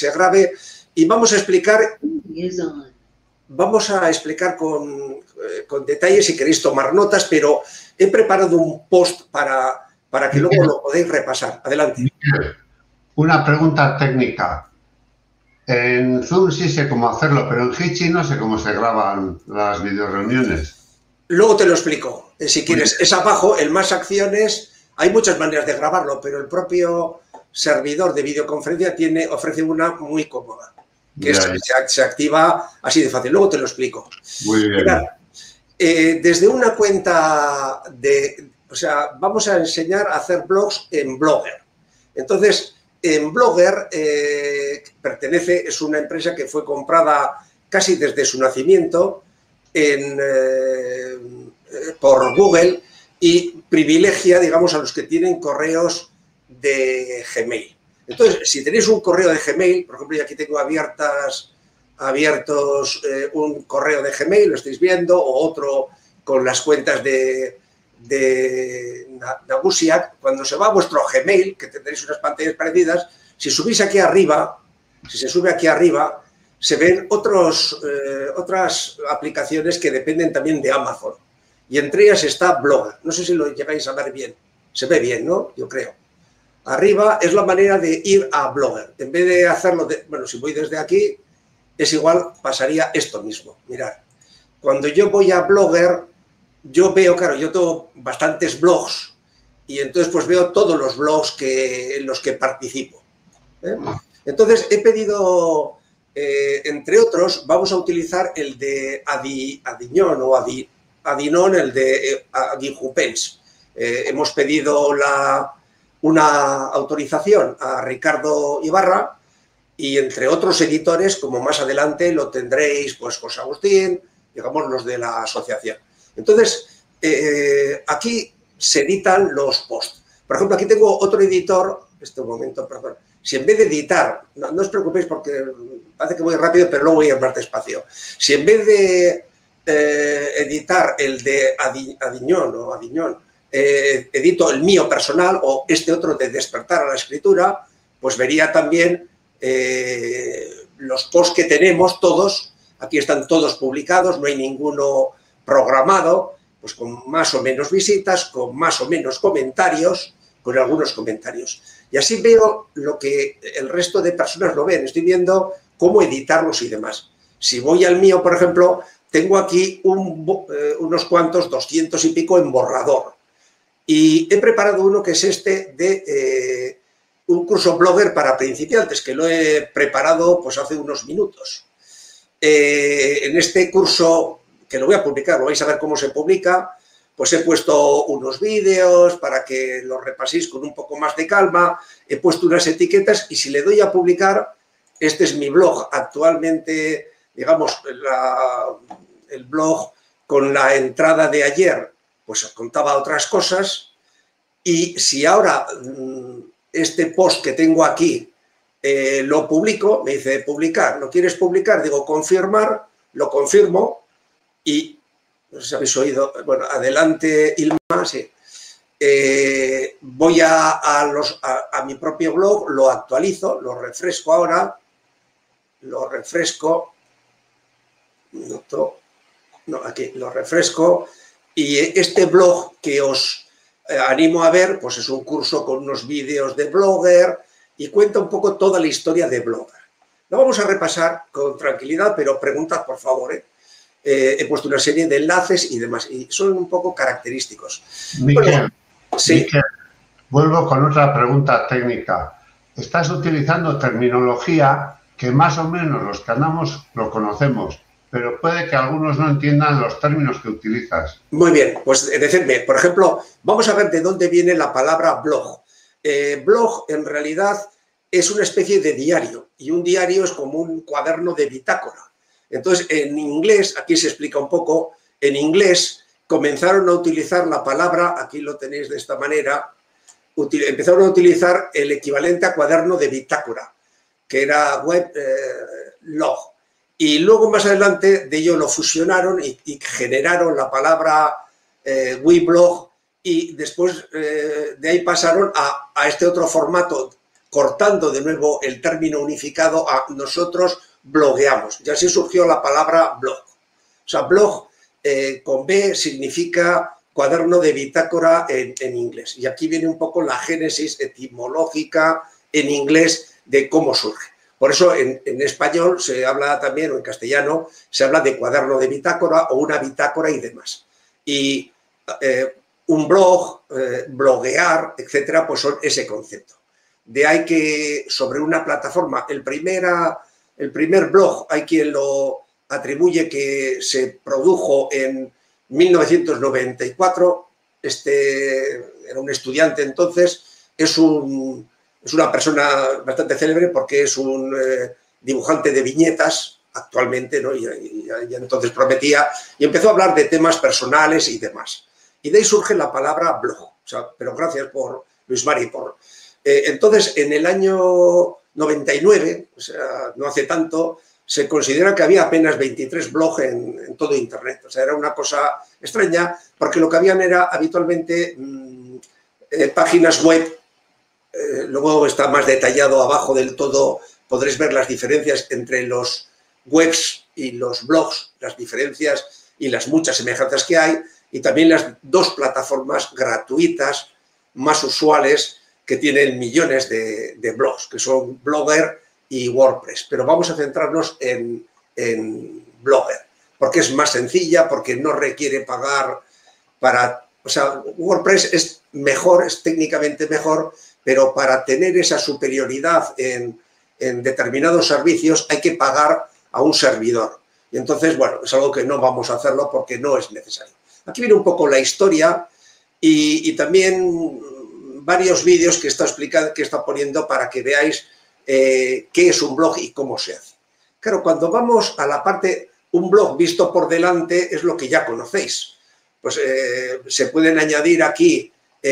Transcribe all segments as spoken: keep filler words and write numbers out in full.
se grabe y vamos a explicar, vamos a explicar con, eh, con detalle si queréis tomar notas, pero he preparado un post para, para que luego lo podéis repasar. Adelante. Una pregunta técnica. En Zoom sí sé cómo hacerlo, pero en Jitsi no sé cómo se graban las videoreuniones. Luego te lo explico, eh, si quieres. Es abajo, el más acciones. Hay muchas maneras de grabarlo, pero el propio servidor de videoconferencia tiene, ofrece una muy cómoda, que es, se, se activa así de fácil. Luego te lo explico. Muy bien. Mirad, eh, desde una cuenta de... O sea, vamos a enseñar a hacer blogs en Blogger. Entonces, en Blogger eh, pertenece, es una empresa que fue comprada casi desde su nacimiento en, eh, por Google y privilegia, digamos, a los que tienen correos de Gmail. Entonces, si tenéis un correo de Gmail, por ejemplo, yo aquí tengo abiertas, abiertos eh, un correo de Gmail, lo estáis viendo, o otro con las cuentas de, de Nagusiak. Cuando se va a vuestro Gmail, que tendréis unas pantallas parecidas, si subís aquí arriba, si se sube aquí arriba, se ven otros, eh, otras aplicaciones que dependen también de Amazon. Y entre ellas está Blogger. No sé si lo llegáis a ver bien. Se ve bien, ¿no? Yo creo. Arriba es la manera de ir a Blogger. En vez de hacerlo, de, bueno, si voy desde aquí, es igual, pasaría esto mismo. Mirad, cuando yo voy a Blogger, yo veo, claro, yo tengo bastantes blogs y entonces pues veo todos los blogs que, en los que participo. ¿eh? Entonces he pedido, eh, entre otros, vamos a utilizar el de Adi, Adiñón o Adi, Adinon, el de eh, Adijupens. Eh, hemos pedido la, una autorización a Ricardo Ibarra y entre otros editores, como más adelante lo tendréis, pues José Agustín, digamos los de la asociación. Entonces, eh, aquí se editan los posts. Por ejemplo, aquí tengo otro editor, este momento, perdón. Si en vez de editar, no, no os preocupéis porque parece que voy rápido, pero luego voy a ir más despacio. Si en vez de eh, editar el de Adi, Adiñón o Adiñón, eh, edito el mío personal o este otro de despertar a la escritura, pues vería también eh, los posts que tenemos todos. Aquí están todos publicados, no hay ninguno programado, pues con más o menos visitas, con más o menos comentarios, con algunos comentarios. Y así veo lo que el resto de personas lo ven. Estoy viendo cómo editarlos y demás. Si voy al mío, por ejemplo, tengo aquí un, eh, unos cuantos, doscientos y pico en borrador. Y he preparado uno que es este de eh, un curso Blogger para principiantes, que lo he preparado pues hace unos minutos. Eh, en este curso, que lo voy a publicar, lo vais a ver cómo se publica, pues he puesto unos vídeos para que los repaséis con un poco más de calma, he puesto unas etiquetas y si le doy a publicar, este es mi blog. Actualmente, digamos, la, el blog con la entrada de ayer, pues contaba otras cosas y si ahora este post que tengo aquí eh, lo publico, me dice publicar, ¿lo quieres publicar? Digo confirmar, lo confirmo y no sé si habéis oído, bueno, adelante Ilma, sí. Eh, voy a, a, los, a, a mi propio blog, lo actualizo, lo refresco ahora, lo refresco, noto, no, aquí lo refresco y este blog que os eh, animo a ver, pues es un curso con unos vídeos de Blogger y cuenta un poco toda la historia de Blogger. Lo vamos a repasar con tranquilidad, pero preguntad por favor, ¿eh? Eh, he puesto una serie de enlaces y demás, y son un poco característicos. Miquel, bueno, sí. Miquel, vuelvo con otra pregunta técnica. Estás utilizando terminología que más o menos los que andamos lo conocemos, pero puede que algunos no entiendan los términos que utilizas. Muy bien, pues decidme, por ejemplo, vamos a ver de dónde viene la palabra blog. Eh, blog en realidad es una especie de diario, y un diario es como un cuaderno de bitácora. Entonces, en inglés, aquí se explica un poco, en inglés comenzaron a utilizar la palabra, aquí lo tenéis de esta manera, empezaron a utilizar el equivalente a cuaderno de bitácora, que era web eh, log. Y luego más adelante de ello lo fusionaron y, y generaron la palabra eh, weblog y después eh, de ahí pasaron a, a este otro formato cortando de nuevo el término unificado a nosotros blogueamos. Y así surgió la palabra blog. O sea, blog eh, con B significa cuaderno de bitácora en, en inglés. Y aquí viene un poco la génesis etimológica en inglés de cómo surge. Por eso en, en español se habla también, o en castellano, se habla de cuaderno de bitácora o una bitácora y demás. Y eh, un blog, eh, bloguear, etcétera, pues son ese concepto. De ahí que sobre una plataforma, el, primera, el primer blog hay quien lo atribuye que se produjo en mil novecientos noventa y cuatro, este era un estudiante entonces, es, un, es una persona bastante célebre porque es un eh, dibujante de viñetas actualmente, ¿no? y, y, y entonces prometía, y empezó a hablar de temas personales y demás. Y de ahí surge la palabra blog. O sea, pero gracias por, Luis Mari, por... Eh, entonces, en el año noventa y nueve, o sea, no hace tanto, se considera que había apenas veintitrés blogs en, en todo Internet. O sea, era una cosa extraña porque lo que habían era habitualmente mmm, eh, páginas web. Eh, luego está más detallado abajo del todo, podréis ver las diferencias entre los webs y los blogs, las diferencias y las muchas semejanzas que hay, y también las dos plataformas gratuitas más usuales que tienen millones de, de blogs, que son Blogger y WordPress. Pero vamos a centrarnos en, en Blogger, porque es más sencilla, porque no requiere pagar para... O sea, WordPress es mejor, es técnicamente mejor, pero para tener esa superioridad en, en determinados servicios hay que pagar a un servidor. Y entonces, bueno, es algo que no vamos a hacerlo porque no es necesario. Aquí viene un poco la historia y, y también varios vídeos que está explicando, que está poniendo para que veáis eh, qué es un blog y cómo se hace. Claro, cuando vamos a la parte, un blog visto por delante es lo que ya conocéis. Pues eh, se pueden añadir aquí,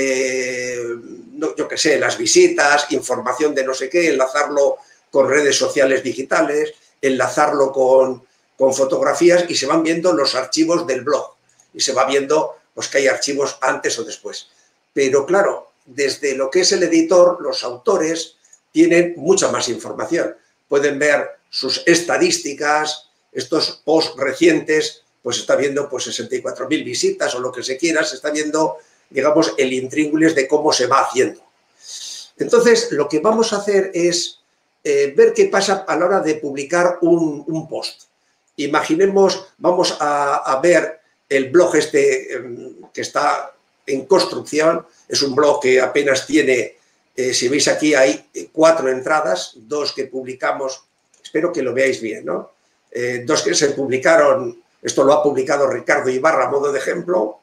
eh, no, yo qué sé, las visitas, información de no sé qué, enlazarlo con redes sociales digitales, enlazarlo con, con fotografías y se van viendo los archivos del blog. Y se va viendo pues, que hay archivos antes o después. Pero claro, desde lo que es el editor, los autores tienen mucha más información. Pueden ver sus estadísticas, estos posts recientes, pues está viendo pues, sesenta y cuatro mil visitas o lo que se quiera, se está viendo, digamos, el intríngulis de cómo se va haciendo. Entonces, lo que vamos a hacer es eh, ver qué pasa a la hora de publicar un, un post. Imaginemos, vamos a, a ver el blog este eh, que está en construcción, es un blog que apenas tiene, eh, si veis aquí hay cuatro entradas, dos que publicamos, espero que lo veáis bien, ¿no? Eh, dos que se publicaron, esto lo ha publicado Ricardo Ibarra a modo de ejemplo,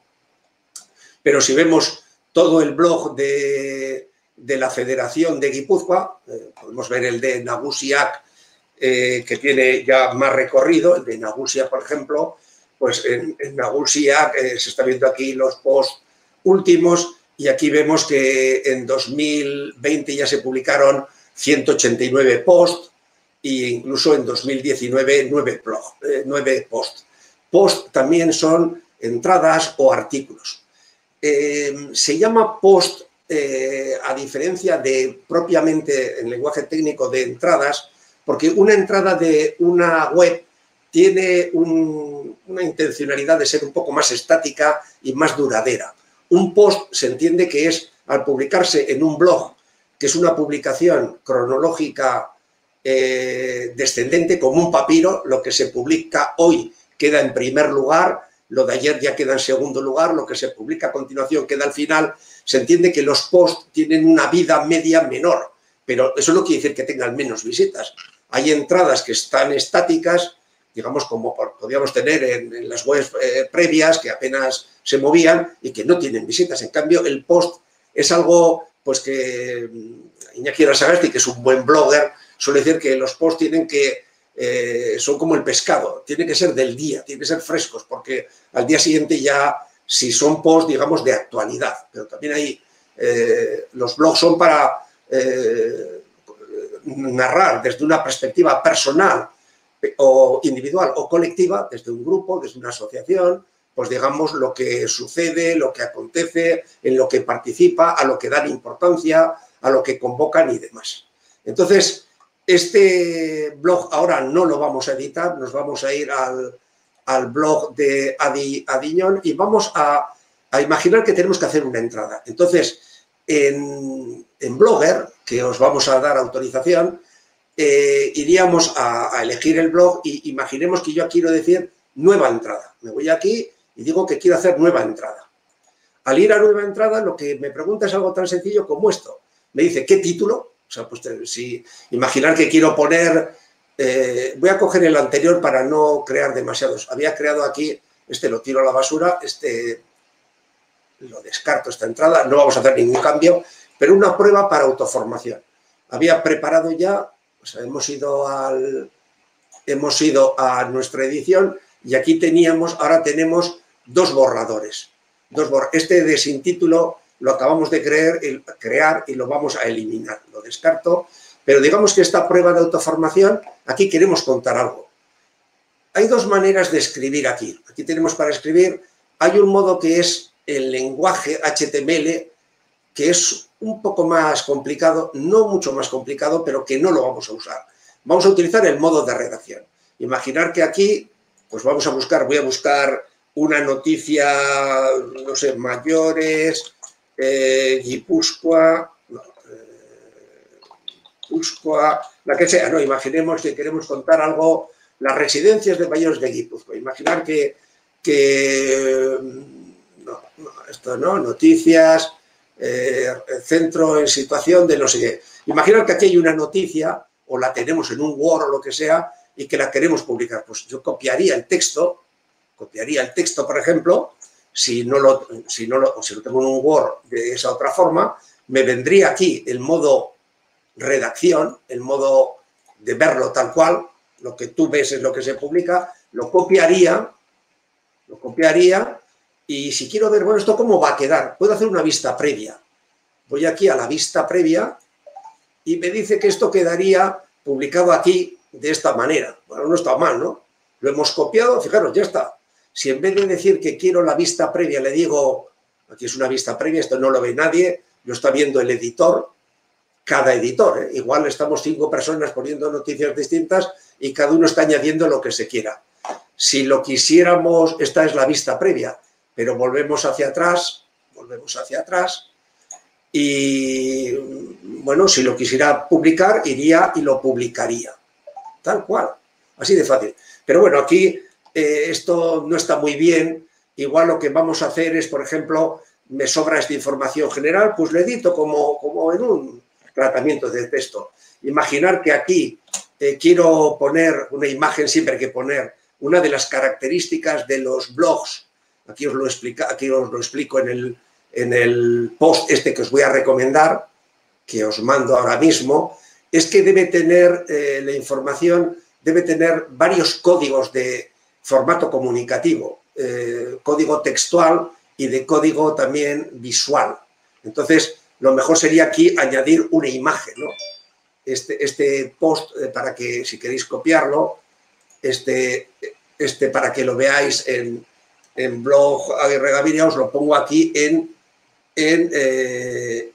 pero si vemos todo el blog de, de la Federación de Guipúzcoa, eh, podemos ver el de Nagusiak, eh, que tiene ya más recorrido, el de Nagusia, por ejemplo, pues en, en Nagusiak eh, se está viendo aquí los posts últimos y aquí vemos que en dos mil veinte ya se publicaron ciento ochenta y nueve posts e incluso en dos mil diecinueve nueve, blog, eh, nueve posts. Post también son entradas o artículos. Eh, se llama post, eh, a diferencia de propiamente en lenguaje técnico de entradas, porque una entrada de una web tiene un, una intencionalidad de ser un poco más estática y más duradera. Un post se entiende que es, al publicarse en un blog, que es una publicación cronológica eh, descendente, como un papiro, lo que se publica hoy queda en primer lugar, lo de ayer ya queda en segundo lugar, lo que se publica a continuación queda al final. Se entiende que los posts tienen una vida media menor, pero eso no quiere decir que tengan menos visitas. Hay entradas que están estáticas, digamos, como podríamos tener en, en las webs eh, previas, que apenas se movían y que no tienen visitas. En cambio, el post es algo pues que Iñaki Arasagasti, que es un buen blogger, suele decir que los posts tienen que, eh, son como el pescado, tienen que ser del día, tienen que ser frescos, porque al día siguiente ya, si son posts, digamos, de actualidad. Pero también hay, eh, los blogs son para eh, narrar desde una perspectiva personal o individual o colectiva, desde un grupo, desde una asociación, pues digamos lo que sucede, lo que acontece, en lo que participa, a lo que dan importancia, a lo que convocan y demás. Entonces, este blog ahora no lo vamos a editar, nos vamos a ir al, al blog de Adi, Adiñón y vamos a, a imaginar que tenemos que hacer una entrada. Entonces, en, en Blogger, que os vamos a dar autorización, eh, iríamos a, a elegir el blog y imaginemos que yo quiero decir nueva entrada. Me voy aquí y digo que quiero hacer nueva entrada. Al ir a nueva entrada, lo que me pregunta es algo tan sencillo como esto. Me dice, ¿qué título? O sea, pues si imaginar que quiero poner, eh, voy a coger el anterior para no crear demasiados. Había creado aquí, este lo tiro a la basura, este lo descarto, esta entrada, no vamos a hacer ningún cambio, pero una prueba para autoformación. Había preparado ya, o sea, hemos ido al, hemos ido a nuestra edición y aquí teníamos, ahora tenemos dos borradores. Dos borra, este de sin título lo acabamos de creer, el, crear y lo vamos a eliminar, lo descarto, pero digamos que esta prueba de autoformación, aquí queremos contar algo. Hay dos maneras de escribir aquí. Aquí tenemos para escribir, hay un modo que es el lenguaje H T M L, que es un poco más complicado, no mucho más complicado, pero que no lo vamos a usar. Vamos a utilizar el modo de redacción. Imaginar que aquí, pues vamos a buscar, voy a buscar una noticia, no sé, mayores, Eh, Guipúzcoa, no, eh, Guipúzcoa, la que sea, no, imaginemos que queremos contar algo, las residencias de mayores de Guipúzcoa, imaginar que, que no, no, esto no, noticias, eh, centro en situación de no sé qué, imaginar que aquí hay una noticia, o la tenemos en un Word o lo que sea, y que la queremos publicar, pues yo copiaría el texto, copiaría el texto, por ejemplo. Si no, lo, si, no lo, si lo tengo en un Word de esa otra forma, me vendría aquí el modo redacción, el modo de verlo tal cual, lo que tú ves es lo que se publica, lo copiaría, lo copiaría y si quiero ver, bueno, ¿esto cómo va a quedar? Puedo hacer una vista previa. Voy aquí a la vista previa y me dice que esto quedaría publicado aquí de esta manera. Bueno, no está mal, ¿no? Lo hemos copiado, fijaros, ya está. Si en vez de decir que quiero la vista previa le digo, aquí es una vista previa, esto no lo ve nadie, lo está viendo el editor, cada editor, ¿eh? Igual estamos cinco personas poniendo noticias distintas y cada uno está añadiendo lo que se quiera. Si lo quisiéramos, esta es la vista previa, pero volvemos hacia atrás, volvemos hacia atrás y, bueno, si lo quisiera publicar, iría y lo publicaría, tal cual, así de fácil. Pero bueno, aquí... Eh, esto no está muy bien, igual lo que vamos a hacer es, por ejemplo, me sobra esta información general, pues lo edito como, como en un tratamiento de texto. Imaginar que aquí eh, quiero poner una imagen, siempre hay que poner una de las características de los blogs, aquí os lo, explica, aquí os lo explico en el, en el post este que os voy a recomendar, que os mando ahora mismo, es que debe tener eh, la información, debe tener varios códigos de formato comunicativo, eh, código textual y de código también visual. Entonces, lo mejor sería aquí añadir una imagen, ¿no? Este, este post, eh, para que, si queréis copiarlo, este, este para que lo veáis en, en blog Aguirre Gaviria, os lo pongo aquí en, en eh,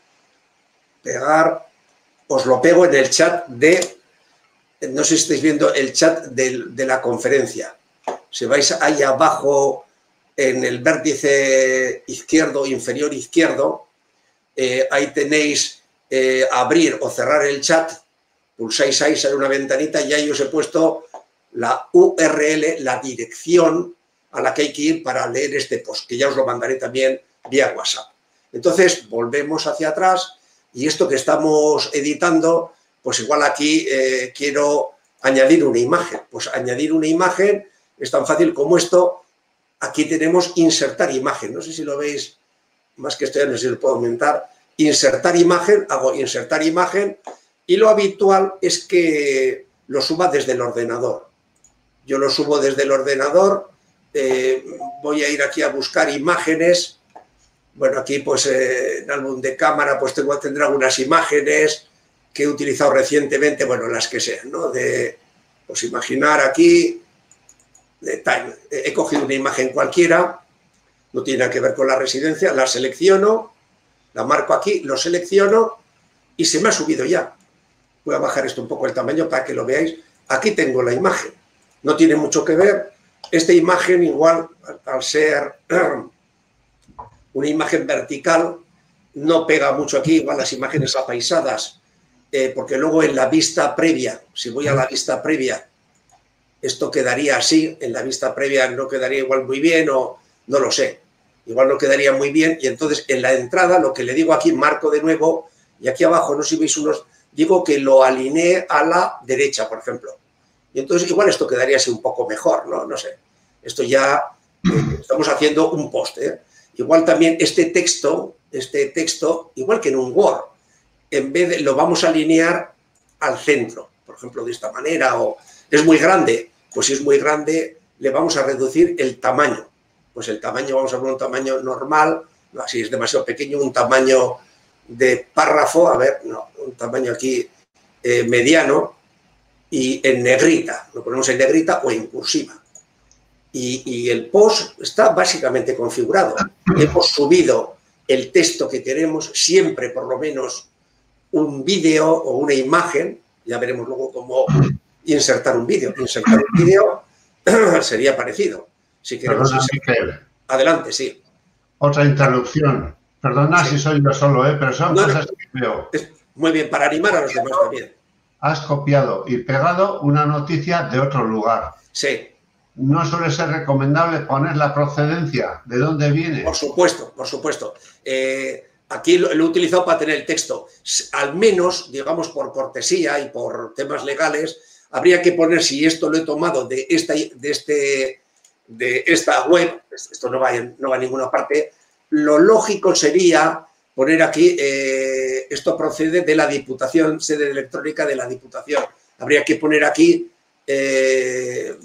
pegar, os lo pego en el chat de, no sé si estáis viendo el chat de, de la conferencia. Si vais ahí abajo en el vértice izquierdo, inferior izquierdo, eh, ahí tenéis eh, abrir o cerrar el chat, pulsáis ahí, sale una ventanita y ahí os he puesto la U R L, la dirección a la que hay que ir para leer este post, que ya os lo mandaré también vía WhatsApp. Entonces, volvemos hacia atrás y esto que estamos editando, pues igual aquí eh, quiero añadir una imagen. Pues añadir una imagen es tan fácil como esto. Aquí tenemos insertar imagen. No sé si lo veis, más que esto ya no sé si lo puedo aumentar. Insertar imagen, hago insertar imagen y lo habitual es que lo suba desde el ordenador. Yo lo subo desde el ordenador, eh, voy a ir aquí a buscar imágenes. Bueno, aquí pues eh, en álbum de cámara pues tengo, tendré algunas imágenes que he utilizado recientemente, bueno, las que sean, ¿no? De, pues imaginar aquí, de time. He cogido una imagen cualquiera, no tiene nada que ver con la residencia, la selecciono, la marco aquí, lo selecciono y se me ha subido ya. voy a bajar esto un poco el tamaño para que lo veáis. Aquí tengo la imagen. No tiene mucho que ver. Esta imagen igual, al ser una imagen vertical, no pega mucho aquí, igual las imágenes apaisadas, eh, porque luego en la vista previa, si voy a la vista previa, esto quedaría así, en la vista previa no quedaría igual muy bien o no lo sé, igual no quedaría muy bien y entonces en la entrada lo que le digo aquí, marco de nuevo y aquí abajo, no sé si veis unos, digo que lo alinee a la derecha, por ejemplo. Y entonces igual esto quedaría así un poco mejor, ¿no? No sé. Esto ya eh, estamos haciendo un post, ¿eh? Igual también este texto, este texto, igual que en un Word, en vez de lo vamos a alinear al centro, por ejemplo, de esta manera, o es muy grande, pues si es muy grande le vamos a reducir el tamaño. Pues el tamaño, vamos a poner un tamaño normal, no, si es demasiado pequeño, un tamaño de párrafo, a ver, no, un tamaño aquí eh, mediano, y en negrita, lo ponemos en negrita o en cursiva. Y, y el post está básicamente configurado. Hemos subido el texto que queremos, siempre por lo menos un vídeo o una imagen, ya veremos luego cómo insertar un vídeo. Insertar un vídeo sería parecido. Si queremos Perdona, insertar... Miquel. Adelante, sí. Otra interrupción. Perdona Sí. si soy yo solo, ¿eh? Pero son No, cosas no, que veo. es muy bien, para animar a los demás también. Has copiado y pegado una noticia de otro lugar. Sí. ¿No suele ser recomendable poner la procedencia? ¿De dónde viene? Por supuesto, por supuesto. Eh, aquí lo, lo he utilizado para tener el texto. Al menos, digamos, por cortesía y por temas legales, habría que poner, si esto lo he tomado de esta, de este, de esta web, esto no va, en, no va a ninguna parte, lo lógico sería poner aquí, eh, esto procede de la Diputación, sede electrónica de la Diputación. Habría que poner aquí... Eh,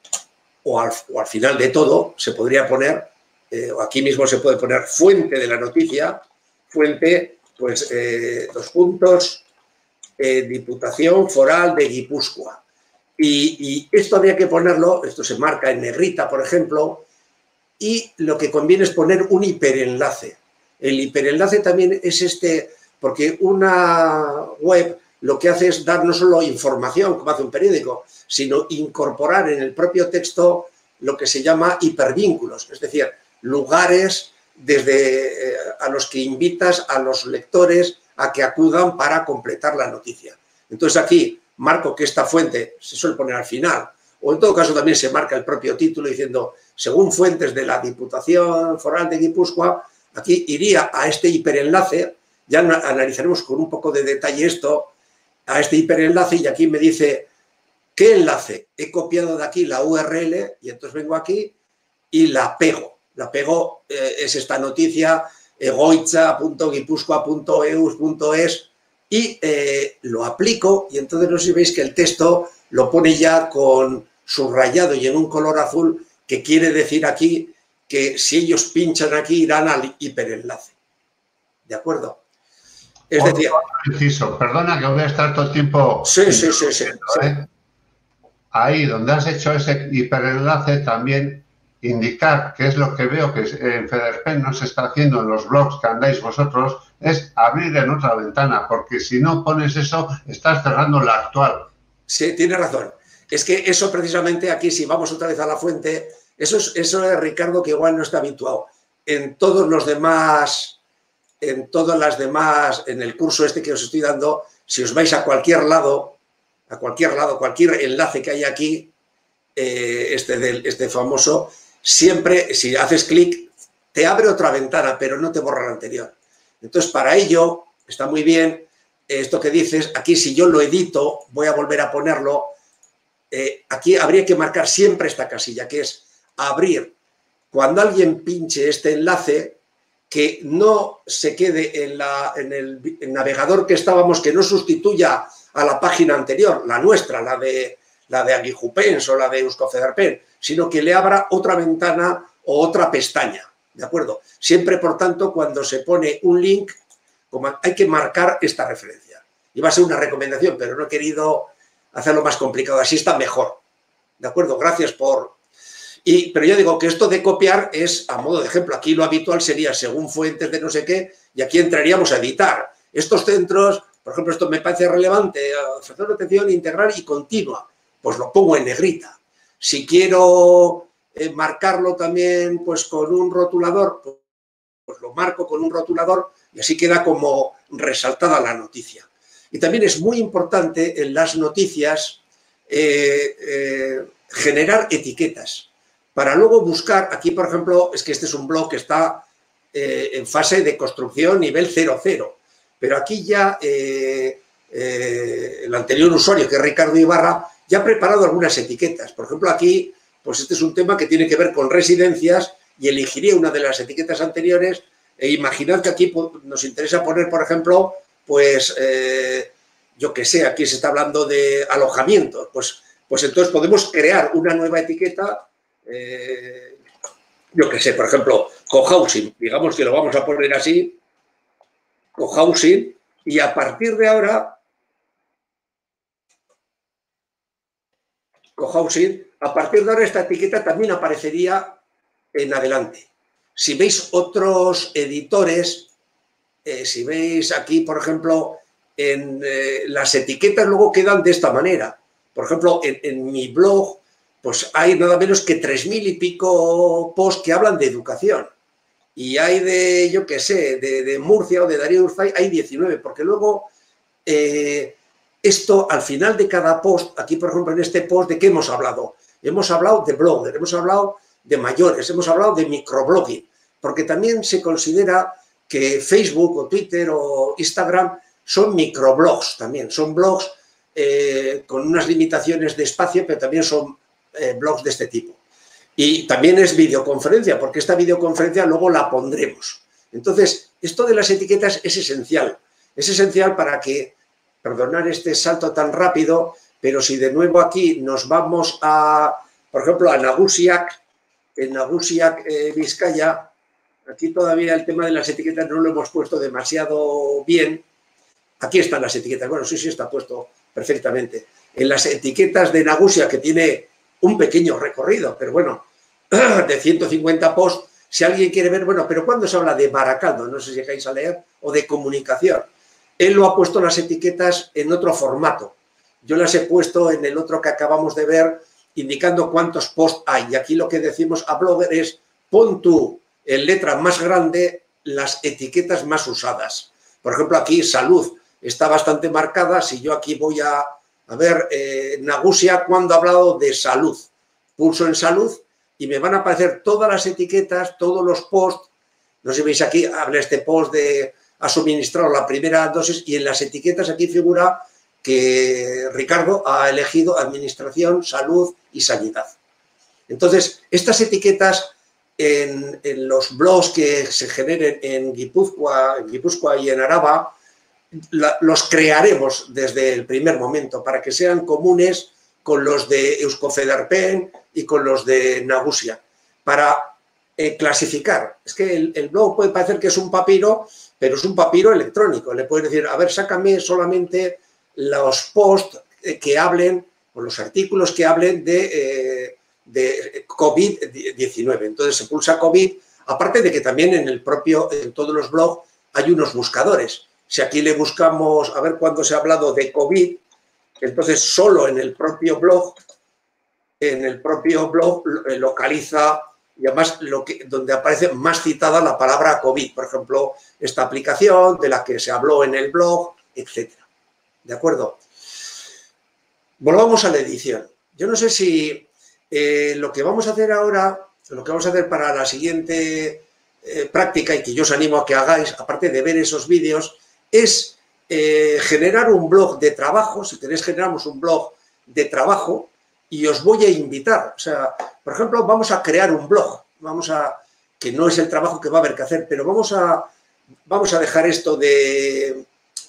O al, o al final de todo se podría poner, eh, o aquí mismo se puede poner fuente de la noticia, fuente, pues eh, dos puntos, eh, Diputación Foral de Guipúzcoa. Y, y esto habría que ponerlo, esto se marca en negrita, por ejemplo, y lo que conviene es poner un hiperenlace. El hiperenlace también es este, porque una web lo que hace es dar no solo información, como hace un periódico, sino incorporar en el propio texto lo que se llama hipervínculos, es decir, lugares desde eh, a los que invitas a los lectores a que acudan para completar la noticia. Entonces aquí marco que esta fuente se suele poner al final, o en todo caso también se marca el propio título diciendo, según fuentes de la Diputación Foral de Guipúzcoa, aquí iría a este hiperenlace, ya analizaremos con un poco de detalle esto, a este hiperenlace y aquí me dice qué enlace. He copiado de aquí la U R L y entonces vengo aquí y la pego. La pego, eh, es esta noticia, egoitza punto guipúzcoa punto e u punto es y eh, lo aplico y entonces no sé si veis que el texto lo pone ya con subrayado y en un color azul que quiere decir aquí que si ellos pinchan aquí irán al hiperenlace. ¿De acuerdo? Es decir... Inciso, perdona que voy a estar todo el tiempo... Sí, sí, sí, sí, ¿eh? Sí. Ahí donde has hecho ese hiperenlace también indicar, que es lo que veo que en Federpen no se está haciendo en los blogs que andáis vosotros, es abrir en otra ventana, porque si no pones eso, estás cerrando la actual. Sí, tienes razón. Es que eso precisamente aquí, si vamos otra vez a la fuente, eso es, eso es Ricardo que igual no está habituado. En todos los demás... en todas las demás, en el curso este que os estoy dando, si os vais a cualquier lado, a cualquier lado, cualquier enlace que hay aquí, eh, este, del, este famoso, siempre, si haces clic, te abre otra ventana, pero no te borra la anterior. Entonces, para ello, está muy bien esto que dices, aquí si yo lo edito, voy a volver a ponerlo, eh, aquí habría que marcar siempre esta casilla, que es abrir. Cuando alguien pinche este enlace, que no se quede en, la, en el en navegador que estábamos, que no sustituya a la página anterior, la nuestra, la de, la de Aguijupens o la de Euskofederpen, sino que le abra otra ventana o otra pestaña, ¿de acuerdo? Siempre, por tanto, cuando se pone un link, como hay que marcar esta referencia. Y va a ser una recomendación, pero no he querido hacerlo más complicado, así está mejor, ¿de acuerdo? Gracias por... Y, pero yo digo que esto de copiar es a modo de ejemplo. Aquí lo habitual sería según fuentes de no sé qué y aquí entraríamos a editar. Estos centros por ejemplo, esto me parece relevante, ofrecer una atención integral y continua, pues lo pongo en negrita. Si quiero eh, marcarlo también pues con un rotulador, pues, pues lo marco con un rotulador y así queda como resaltada la noticia. Y también es muy importante en las noticias eh, eh, generar etiquetas para luego buscar, aquí por ejemplo, es que este es un blog que está eh, en fase de construcción nivel cero cero, pero aquí ya eh, eh, el anterior usuario, que es Ricardo Ibarra, ya ha preparado algunas etiquetas. Por ejemplo, aquí, pues este es un tema que tiene que ver con residencias y elegiría una de las etiquetas anteriores e imaginad que aquí pues, nos interesa poner, por ejemplo, pues eh, yo que sé, aquí se está hablando de alojamientos, pues, pues entonces podemos crear una nueva etiqueta, eh, yo que sé, por ejemplo, cohousing, digamos que lo vamos a poner así, cohousing, y a partir de ahora, cohousing, a partir de ahora esta etiqueta también aparecería en adelante. Si veis otros editores, eh, si veis aquí, por ejemplo, en eh, las etiquetas luego quedan de esta manera. Por ejemplo, en, en mi blog, pues hay nada menos que tres mil y pico posts que hablan de educación. Y hay de, yo qué sé, de, de Murcia o de Darío Urzay, hay diecinueve, porque luego eh, esto al final de cada post, aquí por ejemplo en este post, ¿de qué hemos hablado? Hemos hablado de blogger, hemos hablado de mayores, hemos hablado de microblogging, porque también se considera que Facebook o Twitter o Instagram son microblogs también, son blogs eh, con unas limitaciones de espacio, pero también son eh, blogs de este tipo. Y también es videoconferencia, porque esta videoconferencia luego la pondremos. Entonces, esto de las etiquetas es esencial. Es esencial para que, perdonar este salto tan rápido, pero si de nuevo aquí nos vamos a, por ejemplo, a Nagusiak, en Nagusiak, eh, Vizcaya, aquí todavía el tema de las etiquetas no lo hemos puesto demasiado bien. Aquí están las etiquetas. Bueno, sí, sí, está puesto perfectamente. En las etiquetas de Nagusiak, que tiene un pequeño recorrido, pero bueno, de ciento cincuenta posts, si alguien quiere ver, bueno, pero ¿cuándo se habla de Baracaldo? No sé si llegáis a leer, o de comunicación. Él lo ha puesto las etiquetas en otro formato. Yo las he puesto en el otro que acabamos de ver, indicando cuántos posts hay. Y aquí lo que decimos a Blogger es, pon tú en letra más grande las etiquetas más usadas. Por ejemplo, aquí salud está bastante marcada. Si yo aquí voy a, a ver, eh, Nagusiak, cuando ha hablado de salud, pulso en salud y me van a aparecer todas las etiquetas, todos los posts. No sé si veis aquí, habla este post de ha suministrado la primera dosis y en las etiquetas aquí figura que Ricardo ha elegido administración, salud y sanidad. Entonces, estas etiquetas en, en los blogs que se generen en Guipúzcoa, en Guipúzcoa y en Araba, la, los crearemos desde el primer momento para que sean comunes con los de Euskofederpen y con los de Nagusiak, para eh, clasificar. Es que el, el blog puede parecer que es un papiro, pero es un papiro electrónico. Le puedes decir, a ver, sácame solamente los posts que hablen, o los artículos que hablen de, eh, de COVID diecinueve. Entonces se pulsa COVID, aparte de que también en el propio, en todos los blogs hay unos buscadores. Si aquí le buscamos, a ver cuándo se ha hablado de COVID, entonces solo en el propio blog, en el propio blog localiza, y además lo que, donde aparece más citada la palabra COVID, por ejemplo, esta aplicación de la que se habló en el blog, etcétera. ¿De acuerdo? Volvamos a la edición. Yo no sé si eh, lo que vamos a hacer ahora, lo que vamos a hacer para la siguiente eh, práctica, y que yo os animo a que hagáis, aparte de ver esos vídeos, es eh, generar un blog de trabajo. Si queréis, generamos un blog de trabajo y os voy a invitar. O sea, por ejemplo, vamos a crear un blog. Vamos a, que no es el trabajo que va a haber que hacer, pero vamos a, vamos a dejar esto de...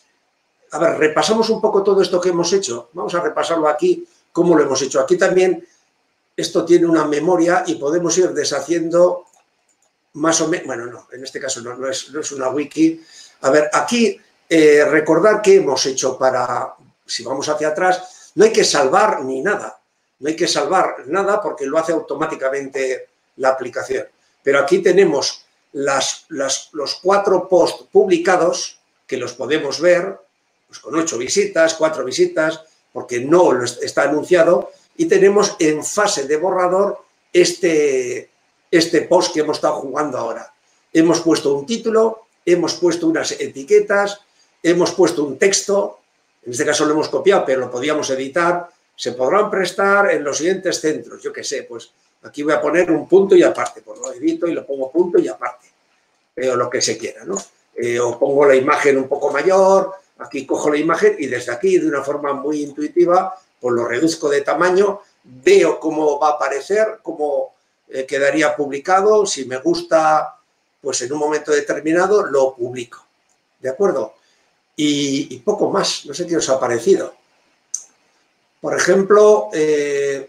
A ver, repasamos un poco todo esto que hemos hecho. Vamos a repasarlo aquí, cómo lo hemos hecho. Aquí también esto tiene una memoria y podemos ir deshaciendo más o menos... Bueno, no, en este caso no, no, es, no es una wiki. A ver, aquí eh, recordar qué hemos hecho para... Si vamos hacia atrás, no hay que salvar ni nada. No hay que salvar nada porque lo hace automáticamente la aplicación. Pero aquí tenemos las, las, los cuatro posts publicados que los podemos ver. pues con ocho visitas, cuatro visitas, porque no lo está anunciado, y tenemos en fase de borrador este, este post que hemos estado jugando ahora. Hemos puesto un título, hemos puesto unas etiquetas, hemos puesto un texto, en este caso lo hemos copiado, pero lo podíamos editar. Se podrán prestar en los siguientes centros, yo qué sé, pues aquí voy a poner un punto y aparte, pues lo edito y lo pongo punto y aparte, eh, o lo que se quiera, ¿no? Eh, o pongo la imagen un poco mayor, aquí cojo la imagen y desde aquí, de una forma muy intuitiva, pues lo reduzco de tamaño, veo cómo va a aparecer, cómo eh, quedaría publicado, si me gusta, pues en un momento determinado lo publico, ¿de acuerdo? Y, y poco más, no sé qué os ha parecido. Por ejemplo, eh,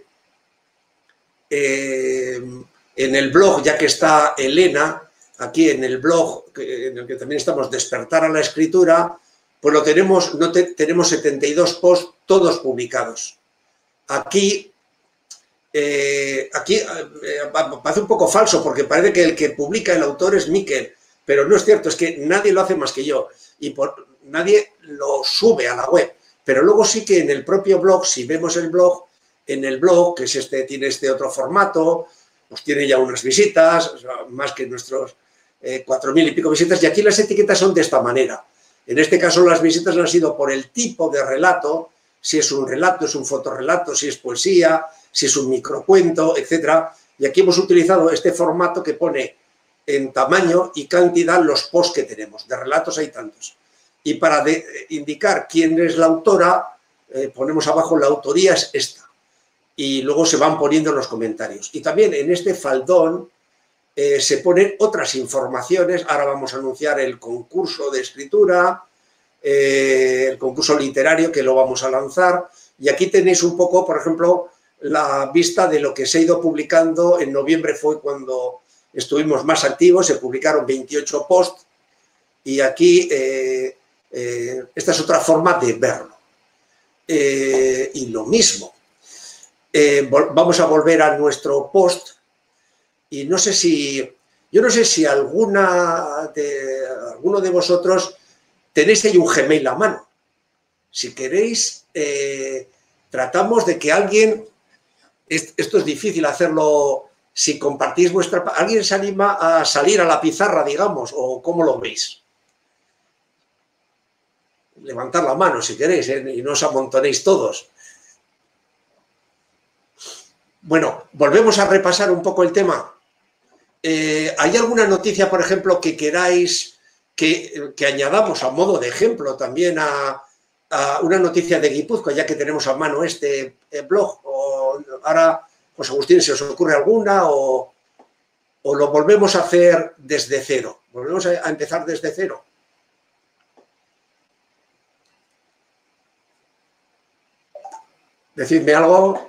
eh, en el blog, ya que está Elena, aquí en el blog, que, en el que también estamos, Despertar a la Escritura, pues lo tenemos, no te, tenemos setenta y dos posts, todos publicados. Aquí, eh, aquí eh, parece un poco falso, porque parece que el que publica el autor es Miquel, pero no es cierto, es que nadie lo hace más que yo, y por, nadie lo sube a la web. Pero luego sí que en el propio blog, si vemos el blog, en el blog, que es este, tiene este otro formato, pues tiene ya unas visitas, o sea, más que nuestros eh, cuatro mil y pico visitas, y aquí las etiquetas son de esta manera. En este caso las visitas han sido por el tipo de relato, si es un relato, es un fotorrelato, si es poesía, si es un microcuento, etcétera. Y aquí hemos utilizado este formato que pone en tamaño y cantidad los posts que tenemos. De relatos hay tantos. Y para de, indicar quién es la autora, eh, ponemos abajo la autoría es esta. Y luego se van poniendo los comentarios. Y también en este faldón eh, se ponen otras informaciones. Ahora vamos a anunciar el concurso de escritura, eh, el concurso literario que lo vamos a lanzar. Y aquí tenéis un poco, por ejemplo, la vista de lo que se ha ido publicando. En noviembre fue cuando estuvimos más activos, se publicaron veintiocho posts. Y aquí... Eh, Eh, esta es otra forma de verlo. Eh, y lo mismo. Eh, vamos a volver a nuestro post y no sé si, yo no sé si alguna de, alguno de vosotros tenéis ahí un Gmail a mano. Si queréis, eh, tratamos de que alguien, esto es difícil hacerlo si compartís vuestra... ¿Alguien se anima a salir a la pizarra, digamos, o cómo lo veis? Levantar la mano si queréis, ¿eh? Y no os amontonéis todos. Bueno, volvemos a repasar un poco el tema. Eh, ¿Hay alguna noticia, por ejemplo, que queráis que, que añadamos a modo de ejemplo también a, a una noticia de Guipúzcoa, ya que tenemos a mano este eh, blog? O ahora, pues Agustín, ¿se os ocurre alguna o, o lo volvemos a hacer desde cero? ¿Volvemos a, a empezar desde cero? Decidme algo.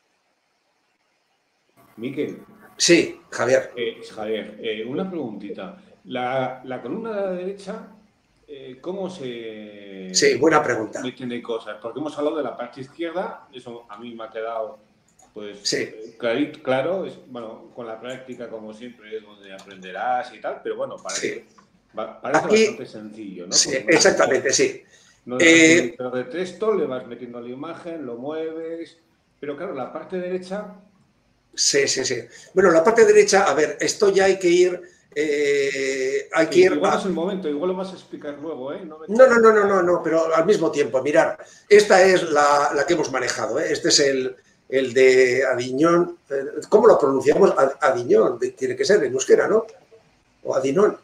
Miquel. Sí, Javier. Eh, Javier, eh, una preguntita. La, la columna de la derecha, eh, ¿cómo se... Sí, buena pregunta. Meten cosas? Porque hemos hablado de la parte izquierda, eso a mí me ha quedado, pues, sí. eh, clarito, claro, es, bueno, con la práctica, como siempre, es donde aprenderás y tal, pero bueno, parece, sí. va, parece Aquí, bastante sencillo, ¿no? Sí, exactamente, sí. No eh, pero de texto, le vas metiendo la imagen, lo mueves, pero claro, la parte derecha... Sí, sí, sí. Bueno, la parte derecha, a ver, esto ya hay que ir... Eh, hay que ir igual a... no es el momento, igual lo vas a explicar luego, ¿eh? No, no, no, no, no, no, pero al mismo tiempo, mirar, esta es la, la que hemos manejado, ¿eh? Este es el, el de Adiñón. ¿Cómo lo pronunciamos? Adiñón, tiene que ser en euskera, ¿no? O Adinón.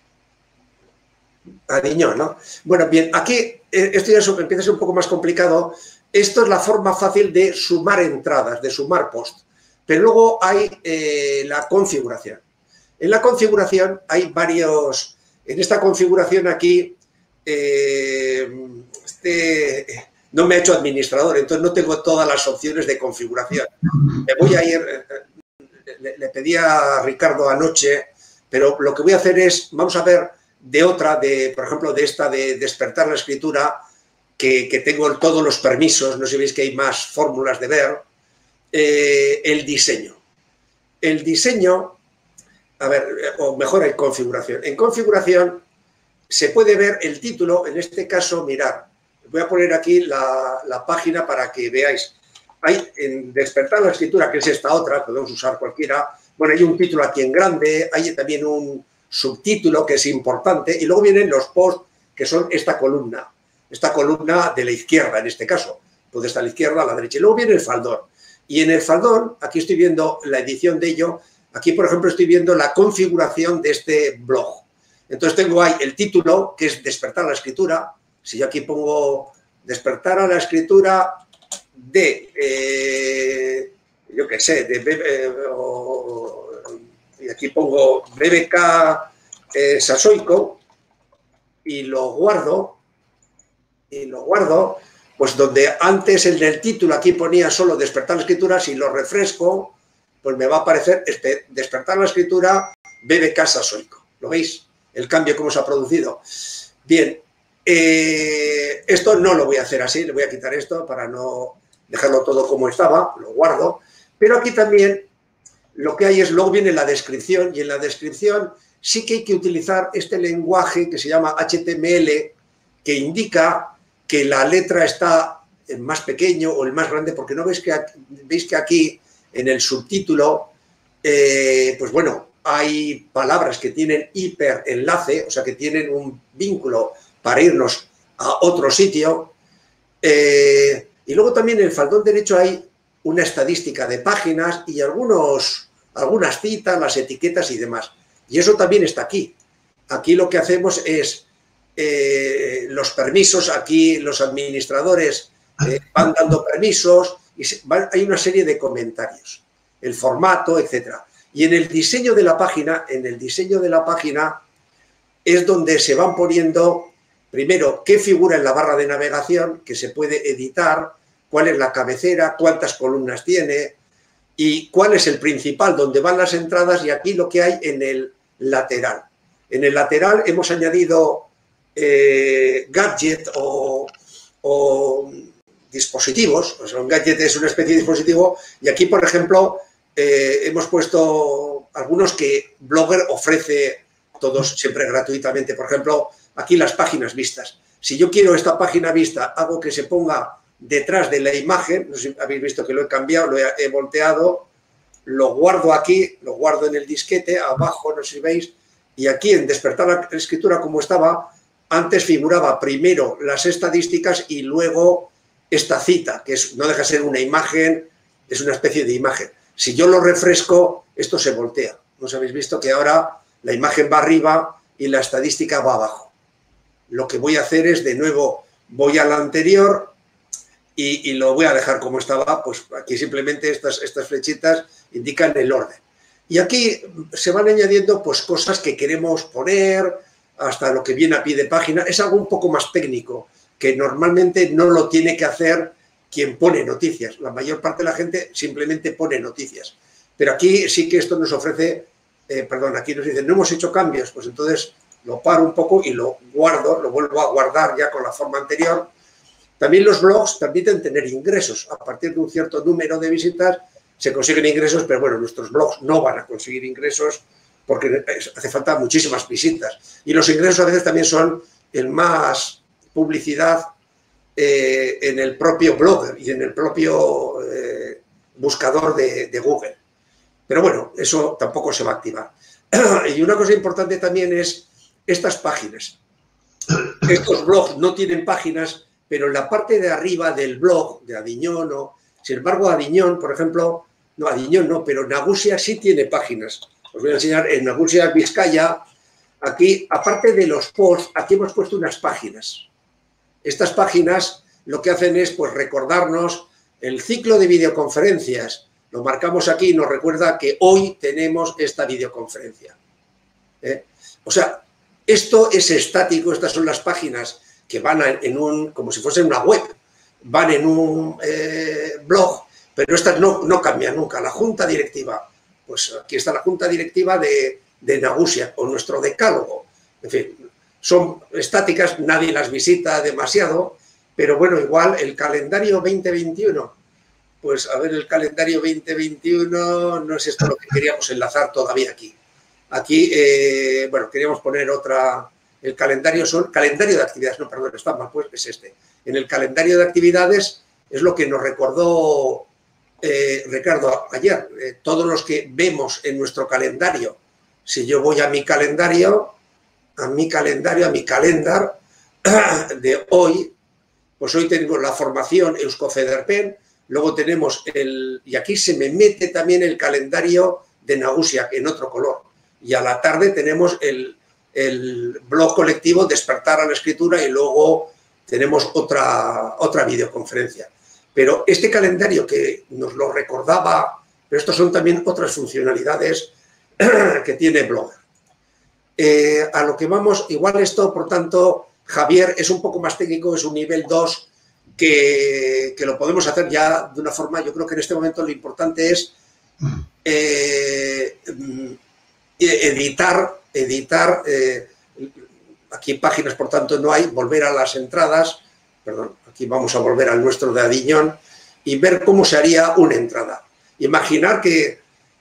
Adiñón, ¿no? Bueno, bien, aquí esto ya empieza a ser un poco más complicado. Esto es la forma fácil de sumar entradas, de sumar post. Pero luego hay eh, la configuración. En la configuración hay varios... En esta configuración aquí, eh, este, no me ha hecho administrador, entonces no tengo todas las opciones de configuración. Me voy a ir... Le, le pedí a Ricardo anoche, pero lo que voy a hacer es... Vamos a ver... de otra, de por ejemplo, de esta de Despertar la Escritura, que, que tengo todos los permisos, no sé si veis que hay más fórmulas de ver, eh, el diseño. El diseño, a ver, o mejor en configuración. En configuración se puede ver el título, en este caso, mirar, voy a poner aquí la, la página para que veáis. Hay en Despertar la Escritura, que es esta otra, podemos usar cualquiera. Bueno, hay un título aquí en grande, hay también un subtítulo que es importante y luego vienen los posts que son esta columna, esta columna de la izquierda en este caso. Puede estar a la izquierda, a la derecha. Y luego viene el faldón. Y en el faldón, aquí estoy viendo la edición de ello. Aquí, por ejemplo, estoy viendo la configuración de este blog. Entonces tengo ahí el título, que es Despertar a la Escritura. Si yo aquí pongo Despertar a la Escritura de, eh, yo qué sé, de, eh, o, y aquí pongo B B K eh, Sasoico y lo guardo, y lo guardo, pues donde antes el del título aquí ponía solo Despertar la Escritura, si lo refresco, pues me va a aparecer este, Despertar la Escritura B B K Sasoico. ¿Lo veis? El cambio cómo se ha producido. Bien, eh, esto no lo voy a hacer así, le voy a quitar esto para no dejarlo todo como estaba, lo guardo, pero aquí también lo que hay es, luego viene la descripción, y en la descripción sí que hay que utilizar este lenguaje que se llama H T M L, que indica que la letra está en más pequeño o el más grande, porque no veis que aquí, veis que aquí en el subtítulo, eh, pues bueno, hay palabras que tienen hiperenlace, o sea, que tienen un vínculo para irnos a otro sitio. Eh, y luego también en el faldón derecho hay una estadística de páginas y algunos, algunas citas, las etiquetas y demás. Y eso también está aquí. Aquí lo que hacemos es eh, los permisos, aquí los administradores eh, van dando permisos y se, van, hay una serie de comentarios, el formato, etcétera. Y en el diseño de la página, en el diseño de la página es donde se van poniendo, primero, qué figura en la barra de navegación, que se puede editar, cuál es la cabecera, cuántas columnas tiene y cuál es el principal, donde van las entradas y aquí lo que hay en el lateral. En el lateral hemos añadido eh, gadget o, o dispositivos, o sea, un gadget es una especie de dispositivo y aquí, por ejemplo, Eh, hemos puesto algunos que Blogger ofrece todos siempre gratuitamente. Por ejemplo, aquí las páginas vistas. Si yo quiero esta página vista, hago que se ponga detrás de la imagen. No sé si habéis visto que lo he cambiado, lo he, he volteado, lo guardo aquí, lo guardo en el disquete, abajo, no sé si veis, y aquí en Despertar la Escritura como estaba, antes figuraba primero las estadísticas y luego esta cita, que es, no deja de ser una imagen, es una especie de imagen. Si yo lo refresco, esto se voltea. ¿No os habéis visto que ahora la imagen va arriba y la estadística va abajo? Lo que voy a hacer es, de nuevo, voy a la anterior y, y lo voy a dejar como estaba. Pues aquí simplemente estas, estas flechitas indican el orden. Y aquí se van añadiendo pues cosas que queremos poner, hasta lo que viene a pie de página. Es algo un poco más técnico, que normalmente no lo tiene que hacer quien pone noticias. La mayor parte de la gente simplemente pone noticias. Pero aquí sí que esto nos ofrece, eh, perdón, aquí nos dicen, no hemos hecho cambios, pues entonces lo paro un poco y lo guardo, lo vuelvo a guardar ya con la forma anterior. También los blogs permiten tener ingresos. A partir de un cierto número de visitas se consiguen ingresos, pero bueno, nuestros blogs no van a conseguir ingresos porque hace falta muchísimas visitas. Y los ingresos a veces también son el más publicidad Eh, en el propio Blogger y en el propio eh, buscador de, de Google. Pero bueno, eso tampoco se va a activar. Y una cosa importante también es estas páginas. Estos blogs no tienen páginas, pero en la parte de arriba del blog de Adiñón, o, sin embargo, Adiñón, por ejemplo, no, Adiñón no, pero Nagusia sí tiene páginas. Os voy a enseñar en Nagusia Vizcaya, aquí, aparte de los posts, aquí hemos puesto unas páginas. Estas páginas lo que hacen es pues, recordarnos el ciclo de videoconferencias. Lo marcamos aquí y nos recuerda que hoy tenemos esta videoconferencia. ¿Eh? O sea, esto es estático, estas son las páginas que van en un, como si fuesen una web, van en un eh, blog, pero estas no, no cambian nunca. La junta directiva, pues aquí está la junta directiva de, de Nagusia, o nuestro decálogo, en fin. Son estáticas, nadie las visita demasiado, pero bueno, igual el calendario veinte veintiuno, pues a ver, el calendario veinte veintiuno no es esto lo que queríamos enlazar todavía aquí. Aquí, eh, bueno, queríamos poner otra, el calendario son, calendario de actividades, no, perdón, está mal, pues es este. en el calendario de actividades es lo que nos recordó eh, Ricardo ayer. Eh, todos los que vemos en nuestro calendario, si yo voy a mi calendario, a mi calendario, a mi calendar de hoy, pues hoy tengo la formación Euskofederpen, luego tenemos el, y aquí se me mete también el calendario de Nagusiak en otro color, y a la tarde tenemos el, el blog colectivo Despertar a la Escritura y luego tenemos otra, otra videoconferencia. Pero este calendario que nos lo recordaba, pero estos son también otras funcionalidades que tiene Blogger. Eh, a lo que vamos, igual esto, por tanto, Javier, es un poco más técnico, es un nivel dos que, que lo podemos hacer ya de una forma, yo creo que en este momento lo importante es eh, editar, editar, eh, aquí páginas por tanto no hay, volver a las entradas, perdón, aquí vamos a volver al nuestro de Adiñón y ver cómo se haría una entrada. Imaginar que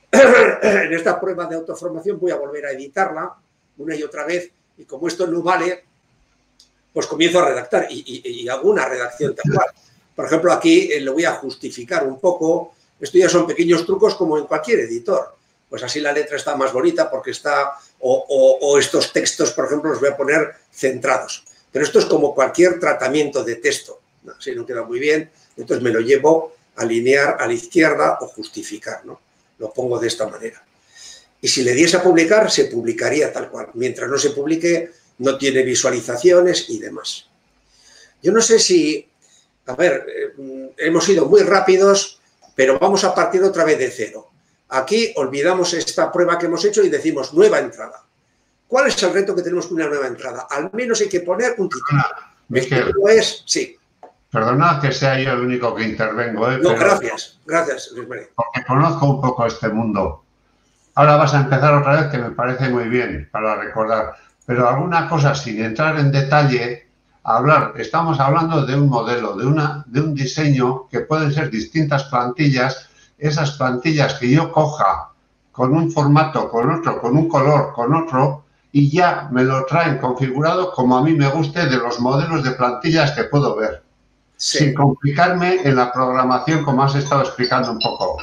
en esta prueba de autoformación voy a volver a editarla una y otra vez y como esto no vale, pues comienzo a redactar y, y, y hago una redacción tal cual. Por ejemplo, aquí eh, lo voy a justificar un poco. Esto ya son pequeños trucos como en cualquier editor. Pues así la letra está más bonita porque está... O, o, o estos textos, por ejemplo, los voy a poner centrados. Pero esto es como cualquier tratamiento de texto. ¿No? Si no queda muy bien, entonces me lo llevo a alinear a la izquierda o justificar, ¿no? Lo pongo de esta manera. Y si le diese a publicar, se publicaría tal cual. Mientras no se publique, no tiene visualizaciones y demás. Yo no sé si... A ver, eh, hemos ido muy rápidos, pero vamos a partir otra vez de cero. Aquí olvidamos esta prueba que hemos hecho y decimos nueva entrada. ¿Cuál es el reto que tenemos con una nueva entrada? Al menos hay que poner un título. Miquel, ¿Esto es? Sí. Perdona que sea yo el único que intervengo. ¿eh? No, Pero, gracias. Gracias, Luis María. porque conozco un poco este mundo. Ahora vas a empezar otra vez, que me parece muy bien para recordar. Pero alguna cosa, sin entrar en detalle, hablar. Estamos hablando de un modelo, de, una, de un diseño que pueden ser distintas plantillas. Esas plantillas que yo coja con un formato, con otro, con un color, con otro, y ya me lo traen configurado como a mí me guste de los modelos de plantillas que puedo ver. Sí. Sin complicarme en la programación, como has estado explicando un poco.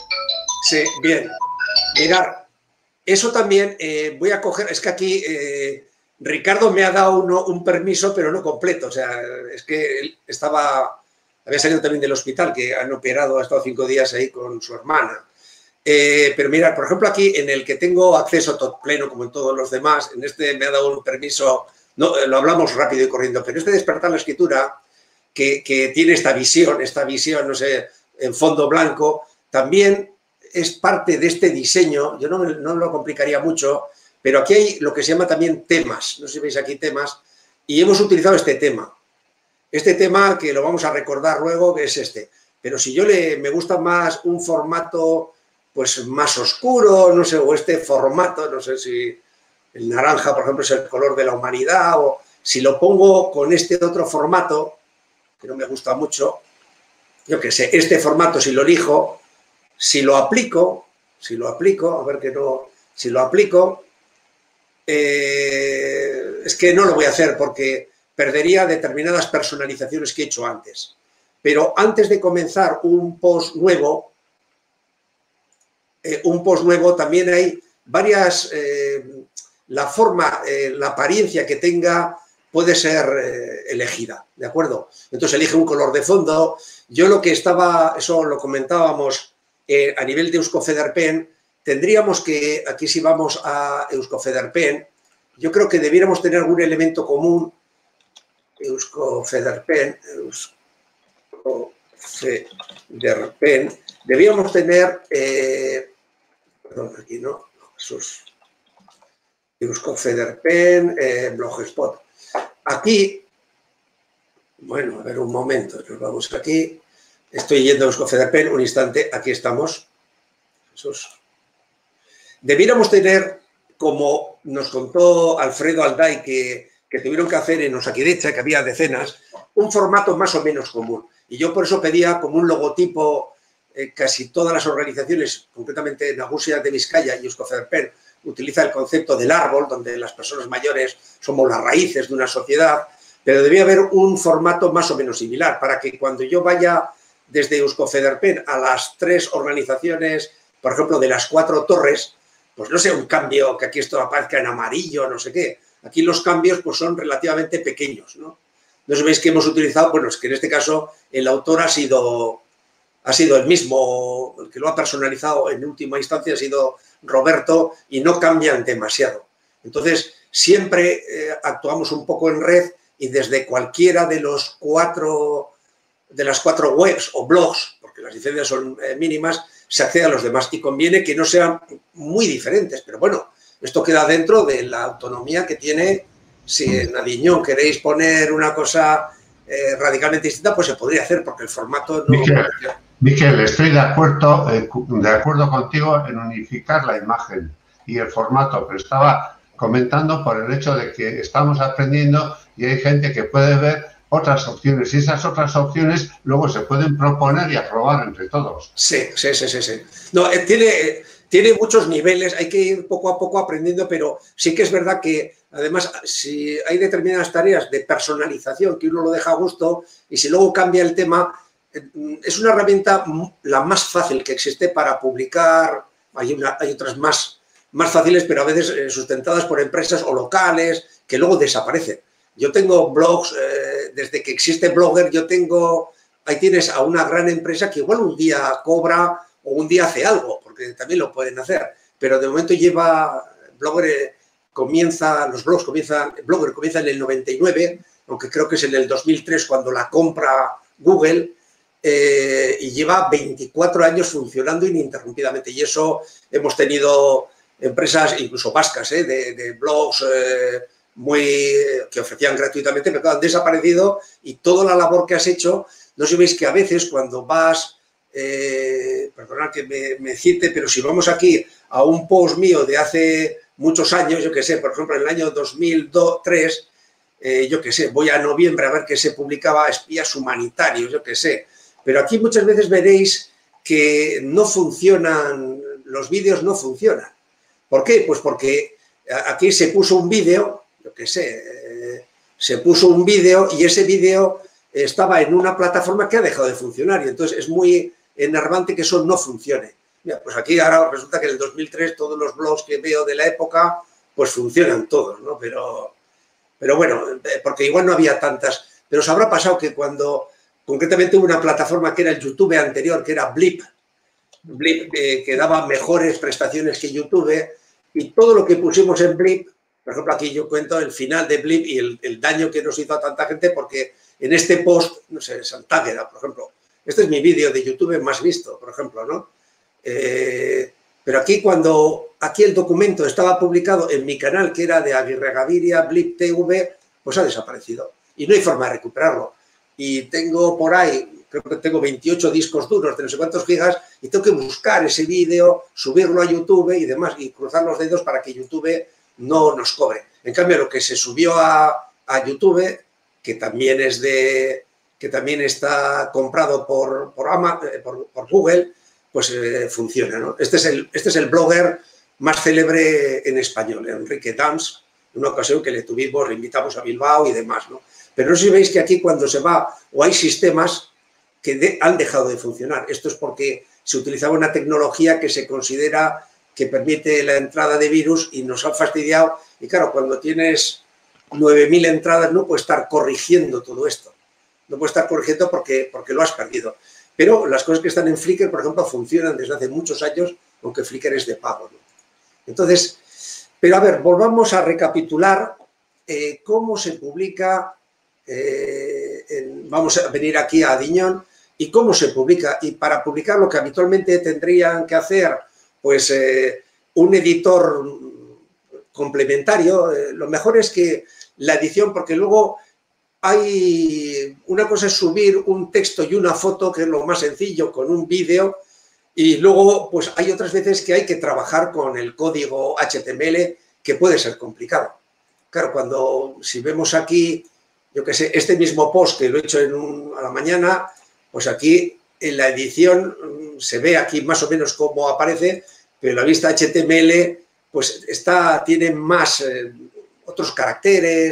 Sí, bien. Mirar, eso también eh, voy a coger, es que aquí eh, Ricardo me ha dado uno, un permiso, pero no completo. O sea, es que él estaba, había salido también del hospital, que han operado, ha estado cinco días ahí con su hermana. Eh, pero mira, por ejemplo, aquí en el que tengo acceso todo pleno, como en todos los demás, en este me ha dado un permiso, no, lo hablamos rápido y corriendo, pero este Despertar la Escritura, que, que tiene esta visión, esta visión, no sé, en fondo blanco, también es parte de este diseño. Yo no, no lo complicaría mucho, pero aquí hay lo que se llama también temas, no sé si veis aquí temas, y hemos utilizado este tema. Este tema que lo vamos a recordar luego, que es este. Pero si yo le, me gusta más un formato pues más oscuro, no sé, o este formato, no sé si el naranja, por ejemplo, es el color de la humanidad, o si lo pongo con este otro formato, que no me gusta mucho, yo qué sé, este formato si lo elijo, si lo aplico, si lo aplico, a ver que no, si lo aplico, eh, es que no lo voy a hacer porque perdería determinadas personalizaciones que he hecho antes. Pero antes de comenzar un post nuevo, eh, un post nuevo también hay varias, eh, la forma, eh, la apariencia que tenga puede ser eh, elegida, ¿de acuerdo? Entonces elige un color de fondo. Yo lo que estaba, eso lo comentábamos eh, a nivel de Euskofederpen, tendríamos que, aquí si vamos a Euskofederpen, yo creo que debiéramos tener algún elemento común. Euskofederpen, Euskofederpen, debíamos tener, eh, perdón, aquí no, Jesús, Euskofederpen, eh, Blogspot. Aquí, bueno, a ver un momento, nos vamos aquí, estoy yendo a Euskofederpen, un instante, aquí estamos, Jesús. Debiéramos tener, como nos contó Alfredo Alday, que, que tuvieron que hacer en Osakidecha, que había decenas, un formato más o menos común. Y yo por eso pedía como un logotipo, eh, casi todas las organizaciones, concretamente Nagusia de Vizcaya y Euskofederpen, utiliza el concepto del árbol, donde las personas mayores somos las raíces de una sociedad. pero debía haber un formato más o menos similar para que cuando yo vaya desde Euskofederpen a las tres organizaciones, por ejemplo, de las cuatro torres, pues no sea un cambio que aquí esto aparezca en amarillo, no sé qué. Aquí los cambios pues son relativamente pequeños, ¿no? No sabéis que hemos utilizado, bueno, es que en este caso el autor ha sido, ha sido el mismo, el que lo ha personalizado en última instancia ha sido Roberto y no cambian demasiado. Entonces, siempre eh, actuamos un poco en red y desde cualquiera de los cuatro, de las cuatro webs o blogs, porque las diferencias son eh, mínimas, se accede a los demás y conviene que no sean muy diferentes, pero bueno, esto queda dentro de la autonomía que tiene. Si en Adiñón queréis poner una cosa eh, radicalmente distinta, pues se podría hacer, porque el formato no... Miquel, Miquel, estoy de acuerdo, eh, de acuerdo contigo en unificar la imagen y el formato, pero estaba comentando por el hecho de que estamos aprendiendo y hay gente que puede ver otras opciones y esas otras opciones luego se pueden proponer y aprobar entre todos. Sí, sí, sí, sí. sí. No, eh, tiene, eh, tiene muchos niveles, hay que ir poco a poco aprendiendo, pero sí que es verdad que además si hay determinadas tareas de personalización que uno lo deja a gusto y si luego cambia el tema, eh, es una herramienta la más fácil que existe para publicar. Hay, una, hay otras más, más fáciles, pero a veces eh, sustentadas por empresas o locales que luego desaparecen. Yo tengo blogs, eh, desde que existe Blogger, yo tengo, ahí tienes a una gran empresa que igual un día cobra o un día hace algo, porque también lo pueden hacer, pero de momento lleva, Blogger eh, comienza, los blogs comienzan, Blogger comienza en el noventa y nueve, aunque creo que es en el dos mil tres cuando la compra Google, eh, y lleva veinticuatro años funcionando ininterrumpidamente, y eso hemos tenido empresas, incluso vascas, eh, de, de blogs, eh, muy que ofrecían gratuitamente, pero han desaparecido y toda la labor que has hecho, no sé si veis que a veces cuando vas, eh, perdonad que me, me cite, pero si vamos aquí a un post mío de hace muchos años, yo que sé, por ejemplo, en el año dos mil tres, eh, yo que sé, voy a noviembre a ver que se publicaba Espías Humanitarios, yo que sé, pero aquí muchas veces veréis que no funcionan, los vídeos no funcionan. ¿Por qué? Pues porque aquí se puso un vídeo, yo qué sé, eh, se puso un vídeo y ese vídeo estaba en una plataforma que ha dejado de funcionar y entonces es muy enervante que eso no funcione. Mira, pues aquí ahora resulta que en el dos mil tres todos los blogs que veo de la época pues funcionan todos, ¿no? Pero, pero bueno, porque igual no había tantas. Pero os habrá pasado que cuando concretamente hubo una plataforma que era el YouTube anterior, que era Blip, Blip eh, que daba mejores prestaciones que YouTube y todo lo que pusimos en Blip. Por ejemplo, aquí yo cuento el final de Blip y el, el daño que nos hizo a tanta gente porque en este post, no sé, Santágueda, por ejemplo, este es mi vídeo de YouTube más visto, por ejemplo, ¿no? Eh, pero aquí cuando, aquí el documento estaba publicado en mi canal, que era de Aguirre Gaviria, Blip T V, pues ha desaparecido y no hay forma de recuperarlo. Y tengo por ahí, creo que tengo veintiocho discos duros de no sé cuántos gigas y tengo que buscar ese vídeo, subirlo a YouTube y demás y cruzar los dedos para que YouTube no nos cobre. En cambio, lo que se subió a, a YouTube, que también es de, que también está comprado por, por, Ama, por, por Google, pues eh, funciona, ¿no? Este es, el, este es el blogger más célebre en español, Enrique Dans, en una ocasión que le tuvimos, le invitamos a Bilbao y demás, ¿no? Pero no sé si veis que aquí cuando se va, o hay sistemas que de, han dejado de funcionar. Esto es porque se utilizaba una tecnología que se considera que permite la entrada de virus y nos han fastidiado. Y claro, cuando tienes nueve mil entradas no puedes estar corrigiendo todo esto. No puedes estar corrigiendo porque, porque lo has perdido. Pero las cosas que están en Flickr, por ejemplo, funcionan desde hace muchos años, aunque Flickr es de pago, ¿no? Entonces, pero a ver, volvamos a recapitular eh, cómo se publica, eh, en, vamos a venir aquí a Adiñón, y cómo se publica. Y para publicar lo que habitualmente tendrían que hacer pues eh, un editor complementario, eh, lo mejor es que la edición, porque luego hay, una cosa es subir un texto y una foto, que es lo más sencillo, con un vídeo, y luego pues hay otras veces que hay que trabajar con el código H T M L, que puede ser complicado. Claro, cuando, si vemos aquí, yo qué sé, este mismo post que lo he hecho en un, a la mañana, pues aquí en la edición se ve aquí más o menos cómo aparece, pero la vista H T M L pues está, tiene más eh, otros caracteres,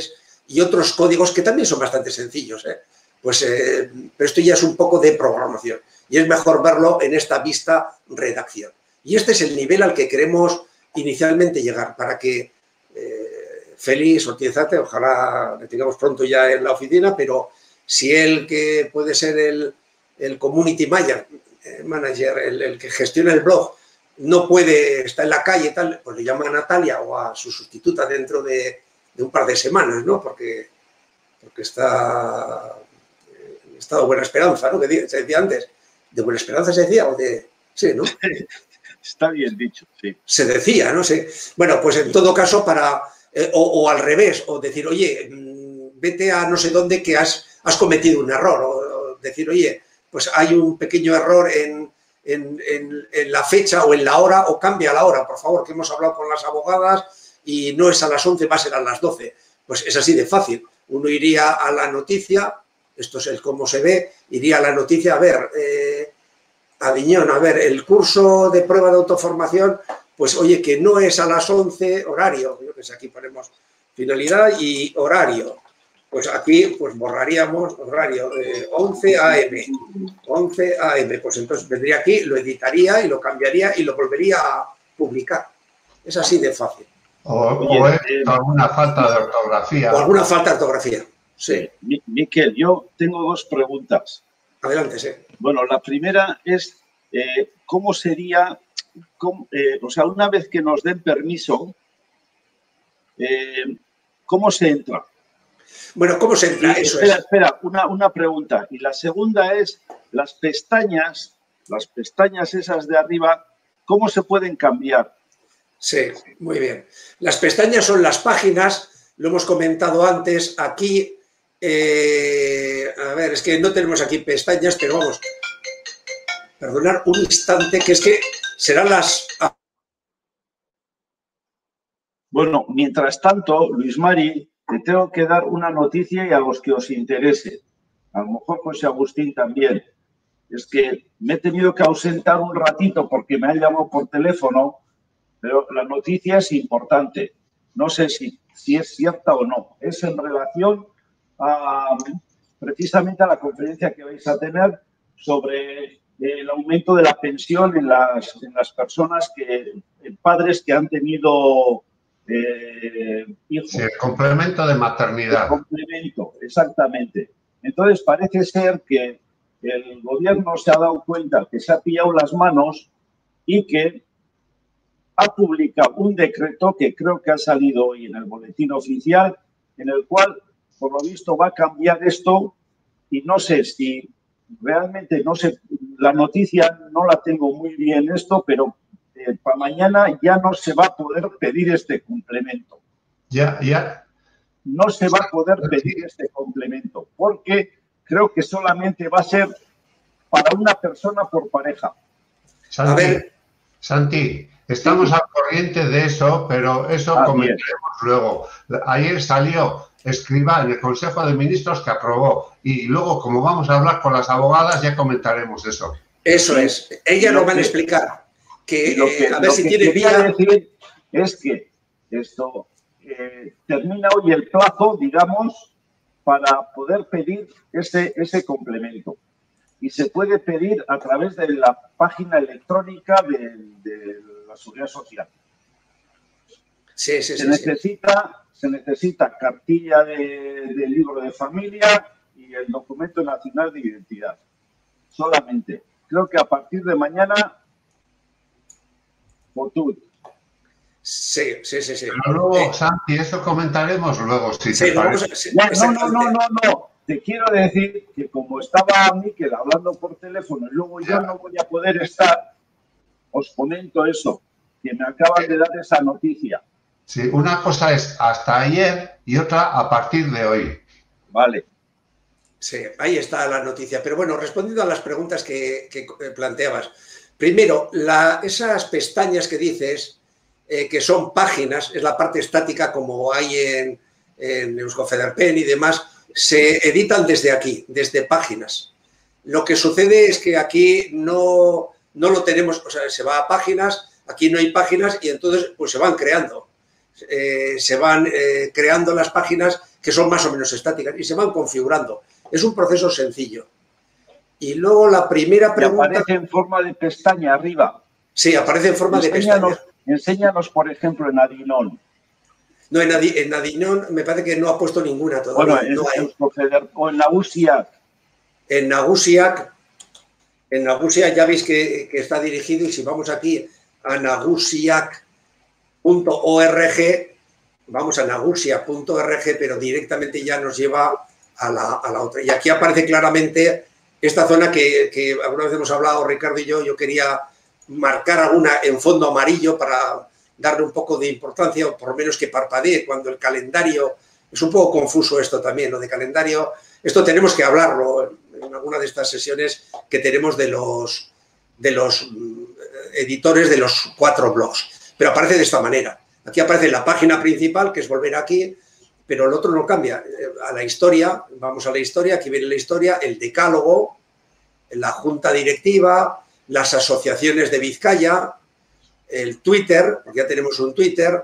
y otros códigos que también son bastante sencillos, ¿eh? Pues, eh, pero esto ya es un poco de programación y es mejor verlo en esta vista redacción. Y este es el nivel al que queremos inicialmente llegar para que eh, Félix Ortiz-Zate, ojalá le tengamos pronto ya en la oficina, pero si él, que puede ser el, el community manager, eh, manager el, el que gestiona el blog, no puede, está en la calle y tal, pues le llama a Natalia o a su sustituta dentro de, de un par de semanas, ¿no? Porque, porque está en estado de buena esperanza, ¿no? Que se decía antes. ¿De buena esperanza se decía? O de... Sí, ¿no? Está bien dicho, sí. Se decía, no sé. Bueno, pues en todo caso, para... Eh, o, o al revés, o decir, oye, vete a no sé dónde que has, has cometido un error, o, o decir, oye, pues hay un pequeño error en... En, en, en la fecha o en la hora, o cambia la hora, por favor, que hemos hablado con las abogadas y no es a las once, va a ser a las doce. Pues es así de fácil. Uno iría a la noticia, esto es el cómo se ve, iría a la noticia, a ver, eh, Aviñón, a ver, el curso de prueba de autoformación, pues oye, que no es a las once horario, yo que sé, aquí ponemos finalidad y horario. Pues aquí pues borraríamos horario eh, once a eme, once a eme, pues entonces vendría aquí, lo editaría y lo cambiaría y lo volvería a publicar. Es así de fácil. O, o es alguna falta de ortografía. O alguna falta de ortografía, sí. Miquel, yo tengo dos preguntas. Adelante, sí. Bueno, la primera es, eh, ¿cómo sería, cómo, eh, o sea, una vez que nos den permiso, eh, ¿cómo se entra? Bueno, ¿cómo se entra? Eso espera, es. espera, una, una pregunta. Y la segunda es, las pestañas, las pestañas esas de arriba, ¿cómo se pueden cambiar? Sí, muy bien. Las pestañas son las páginas, lo hemos comentado antes, aquí, eh, a ver, es que no tenemos aquí pestañas, pero vamos, perdonar un instante, que es que serán las... Bueno, mientras tanto, Luis Mari, te tengo que dar una noticia y a los que os interese. A lo mejor José Agustín también. Es que me he tenido que ausentar un ratito porque me han llamado por teléfono, pero la noticia es importante. No sé si, si es cierta o no. Es en relación a, precisamente a la conferencia que vais a tener sobre el aumento de la pensión en las, en las personas, que, en padres que han tenido... Eh, hijos. Sí, el complemento de maternidad. El complemento, exactamente. Entonces parece ser que el gobierno se ha dado cuenta que se ha pillado las manos y que ha publicado un decreto que creo que ha salido hoy en el boletín oficial, en el cual, por lo visto, va a cambiar esto y no sé si realmente, no sé, la noticia no la tengo muy bien esto, pero Eh, para mañana ya no se va a poder pedir este complemento. Ya, ya. No se va a poder pedir este complemento porque creo que solamente va a ser para una persona por pareja. Santi, a ver. Santi, estamos al corriente de eso, pero eso Ah, comentaremos luego. Ayer salió Escrivá en el Consejo de Ministros que aprobó y luego, como vamos a hablar con las abogadas, ya comentaremos eso. Eso es. Ellas lo van a explicar. Que, que, eh, a ver si tiene vía. decir es que esto eh, termina hoy el plazo, digamos, para poder pedir ese, ese complemento. Y se puede pedir a través de la página electrónica de, de la Seguridad Social. Sí, sí, se, sí, necesita, sí. se necesita cartilla de, de libro de familia y el documento nacional de identidad. Solamente. Creo que a partir de mañana... Sí, sí, sí, sí. Pero luego, eh, Santi, eso comentaremos luego, si sí, te parece. a, sí, ya, no, no, no, no, no. Te quiero decir que como estaba Miquel hablando por teléfono y luego yo no voy a poder estar, os comento eso, que me acaban de dar esa noticia. Sí, una cosa es hasta ayer y otra a partir de hoy. Vale. Sí, ahí está la noticia. Pero bueno, respondiendo a las preguntas que, que planteabas. Primero, la, esas pestañas que dices, eh, que son páginas, es la parte estática como hay en, en Euskofederpen y demás, se editan desde aquí, desde páginas. Lo que sucede es que aquí no, no lo tenemos, o sea, se va a páginas, aquí no hay páginas y entonces pues se van creando. Eh, se van eh, creando las páginas que son más o menos estáticas y se van configurando. Es un proceso sencillo. Y luego la primera pregunta... Y aparece en forma de pestaña arriba. Sí, aparece en forma enséñanos, de pestaña. Enséñanos, por ejemplo, en Adinon. No, en, Adi, en Adinon me parece que no ha puesto ninguna todavía. Bueno, en, no hay. en, o en Nagusiak. En Nagusiak, en Nagusiak ya veis que, que está dirigido, y si vamos aquí a nagusiak punto org, vamos a nagusiak punto org, pero directamente ya nos lleva a la, a la otra. Y aquí aparece claramente esta zona que, que alguna vez hemos hablado, Ricardo y yo, yo quería marcar alguna en fondo amarillo para darle un poco de importancia, o por lo menos que parpadee cuando el calendario... Es un poco confuso esto también, lo de calendario. Esto tenemos que hablarlo en alguna de estas sesiones que tenemos de los, de los editores de los cuatro blogs. Pero aparece de esta manera. Aquí aparece la página principal, que es volver aquí, pero el otro no cambia. A la historia, vamos a la historia, aquí viene la historia, el decálogo, la junta directiva, las asociaciones de Vizcaya, el Twitter, porque ya tenemos un Twitter.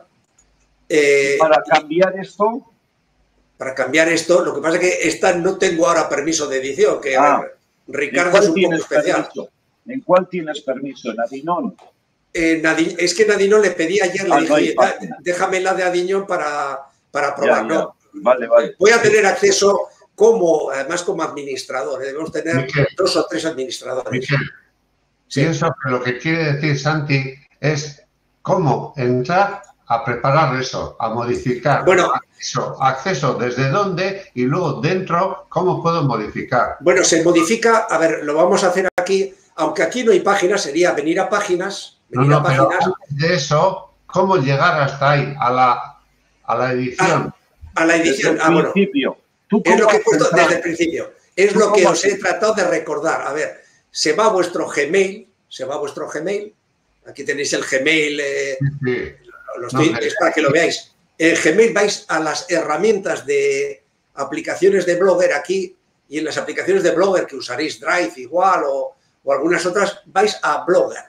Eh, para cambiar esto... Para cambiar esto, lo que pasa es que esta no tengo ahora permiso de edición, que ah, ver, Ricardo es un poco especial. Permiso? ¿En cuál tienes permiso? ¿En Adinon? En Adi, es que en Adinon le pedí ayer, le ah, dije, no déjame la de Adinon para, para probar. Ya, ya. ¿No? Vale, vale. Voy a tener acceso como, además como administrador, debemos tener Miquel, dos o tres administradores. Miquel, sí. Pienso que lo que quiere decir Santi es cómo entrar a preparar eso, a modificar. Bueno, acceso, acceso desde dónde y luego dentro, ¿cómo puedo modificar? Bueno, se modifica, a ver, lo vamos a hacer aquí, aunque aquí no hay páginas, sería venir a páginas, venir no, no, a páginas. Pero antes de eso, ¿cómo llegar hasta ahí, a la, a la edición? A, a la edición, desde el ah, bueno. Principio. ¿Tú es lo que he puesto desde el principio. Es lo que os he tratado de recordar. A ver, se va a vuestro Gmail, se va a vuestro Gmail, aquí tenéis el Gmail, eh, sí. Lo estoy, no, es para que lo veáis. En Gmail vais a las herramientas de aplicaciones de Blogger aquí, y en las aplicaciones de Blogger que usaréis Drive igual o, o algunas otras, vais a Blogger.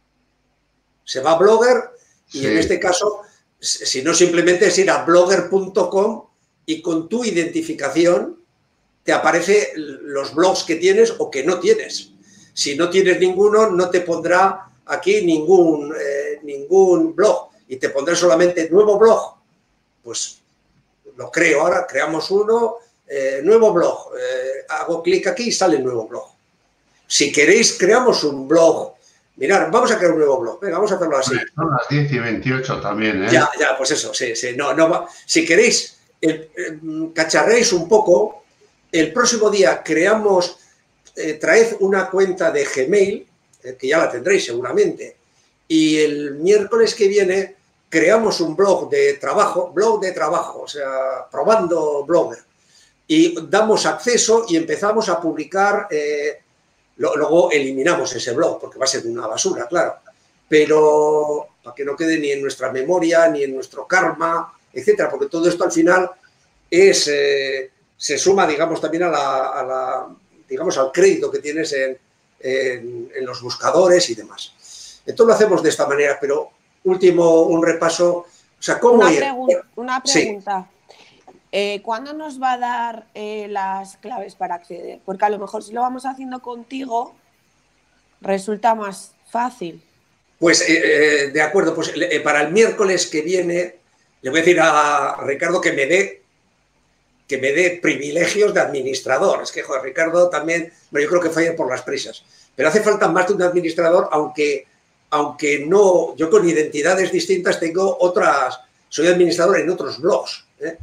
Se va a Blogger y sí. En este caso, si no, simplemente es ir a blogger punto com y con tu identificación te aparece los blogs que tienes o que no tienes. Si no tienes ninguno, no te pondrá aquí ningún, eh, ningún blog. Y te pondré solamente nuevo blog, pues lo creo ahora, creamos uno, eh, nuevo blog, eh, hago clic aquí y sale el nuevo blog. Si queréis, creamos un blog. Mirad, vamos a crear un nuevo blog, venga, vamos a hacerlo así. Son las diez y veintiocho también, ¿eh? Ya, ya, pues eso, sí, sí, no, no, si queréis, el, el, cacharréis un poco, el próximo día creamos, eh, traed una cuenta de Gmail, eh, que ya la tendréis seguramente, y el miércoles que viene creamos un blog de trabajo, blog de trabajo, o sea, probando Blogger, y damos acceso y empezamos a publicar, eh, lo, luego eliminamos ese blog, porque va a ser una basura, claro, pero para que no quede ni en nuestra memoria, ni en nuestro karma, etcétera, porque todo esto al final es, eh, se suma, digamos, también a la, a la, digamos, al crédito que tienes en, en, en los buscadores y demás. Entonces lo hacemos de esta manera, pero último, un repaso, o sea, ¿cómo una ir? Pregun una pregunta. Sí. Eh, ¿Cuándo nos va a dar eh, las claves para acceder? Porque a lo mejor si lo vamos haciendo contigo, resulta más fácil. Pues, eh, eh, de acuerdo, pues eh, para el miércoles que viene, le voy a decir a Ricardo que me dé, que me dé privilegios de administrador. Es que, joder, Ricardo también, bueno, yo creo que falla por las prisas. Pero hace falta más de un administrador, aunque... aunque no, yo con identidades distintas tengo otras, soy administrador en otros blogs, ¿eh?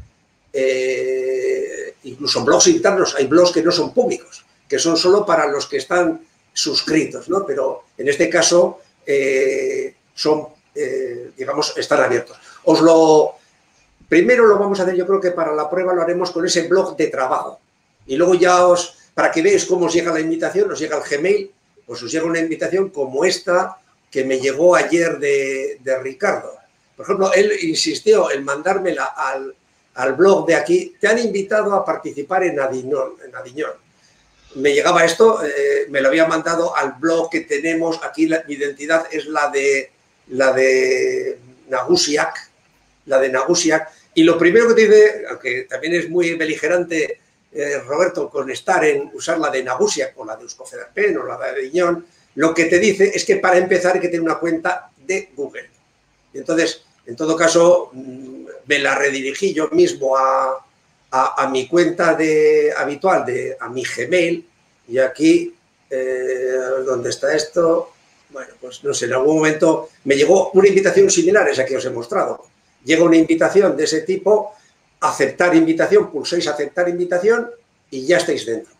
Eh, incluso blogs internos, hay blogs que no son públicos, que son solo para los que están suscritos, ¿no? Pero en este caso eh, son, eh, digamos, están abiertos. Os lo, primero lo vamos a hacer, yo creo que para la prueba lo haremos con ese blog de trabajo, y luego ya os, para que veáis cómo os llega la invitación, os llega el Gmail, pues os llega una invitación como esta, que me llegó ayer de, de Ricardo. Por ejemplo, él insistió en mandármela al, al blog de aquí. Te han invitado a participar en Adinon. En Adinon. Me llegaba esto, eh, me lo había mandado al blog que tenemos. Aquí la, mi identidad es la de, la de Nagusiak. La de Nagusiak. Y lo primero que te dice, aunque también es muy beligerante, eh, Roberto, con estar en usar la de Nagusia o la de Euskofederpen o la de Aviñón, lo que te dice es que para empezar hay que tener una cuenta de Google. Y entonces, en todo caso, me la redirigí yo mismo a, a, a mi cuenta de, habitual, de, a mi Gmail, y aquí, eh, ¿dónde está esto? Bueno, pues no sé, en algún momento me llegó una invitación similar a esa que os he mostrado. Llega una invitación de ese tipo, aceptar invitación, pulséis aceptar invitación y ya estáis dentro.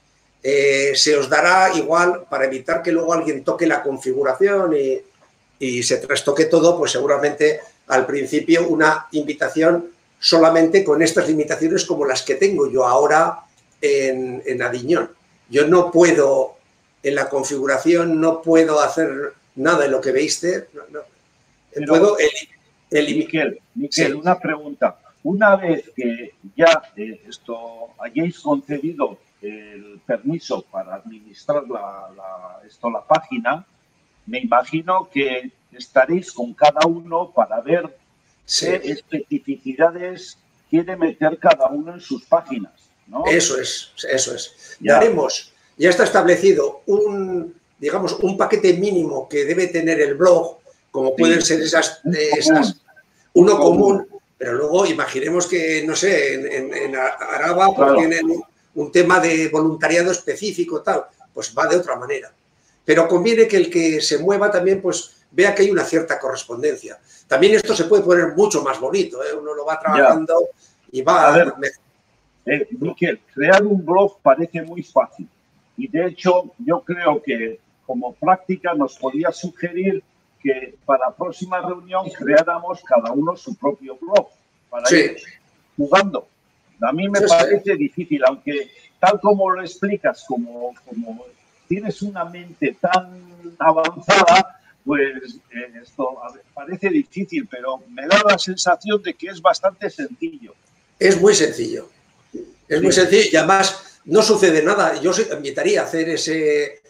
Eh, se os dará igual, para evitar que luego alguien toque la configuración y, y se trastoque todo, pues seguramente al principio una invitación solamente con estas limitaciones como las que tengo yo ahora en, en Aviñón. Yo no puedo, en la configuración, no puedo hacer nada de lo que veiste. No, no. Pero, puedo el, el, Miquel, Miquel sí. Una pregunta. Una vez que ya eh, esto hayáis concedido el permiso para administrar la, la, esto, la página, me imagino que estaréis con cada uno para ver sí. qué especificidades quiere meter cada uno en sus páginas, ¿no? Eso es, eso es. Ya. Daremos, ya está establecido un, digamos, un paquete mínimo que debe tener el blog, como pueden sí. ser esas, eh, esas, uno común, pero luego imaginemos que, no sé, en, en, en Araba pues claro. tienen un tema de voluntariado específico, tal, pues va de otra manera. Pero conviene que el que se mueva también pues vea que hay una cierta correspondencia. También esto se puede poner mucho más bonito, ¿eh? Uno lo va trabajando ya. y va... A ver, eh, Miquel, crear un blog parece muy fácil y de hecho yo creo que como práctica nos podía sugerir que para la próxima reunión creáramos cada uno su propio blog para sí. ir jugando. A mí me sí, parece sí. difícil, aunque tal como lo explicas, como, como tienes una mente tan avanzada, pues eh, esto ver, parece difícil, pero me da la sensación de que es bastante sencillo. Es muy sencillo. Es sí. muy sencillo y además no sucede nada. Yo os invitaría a hacer ese,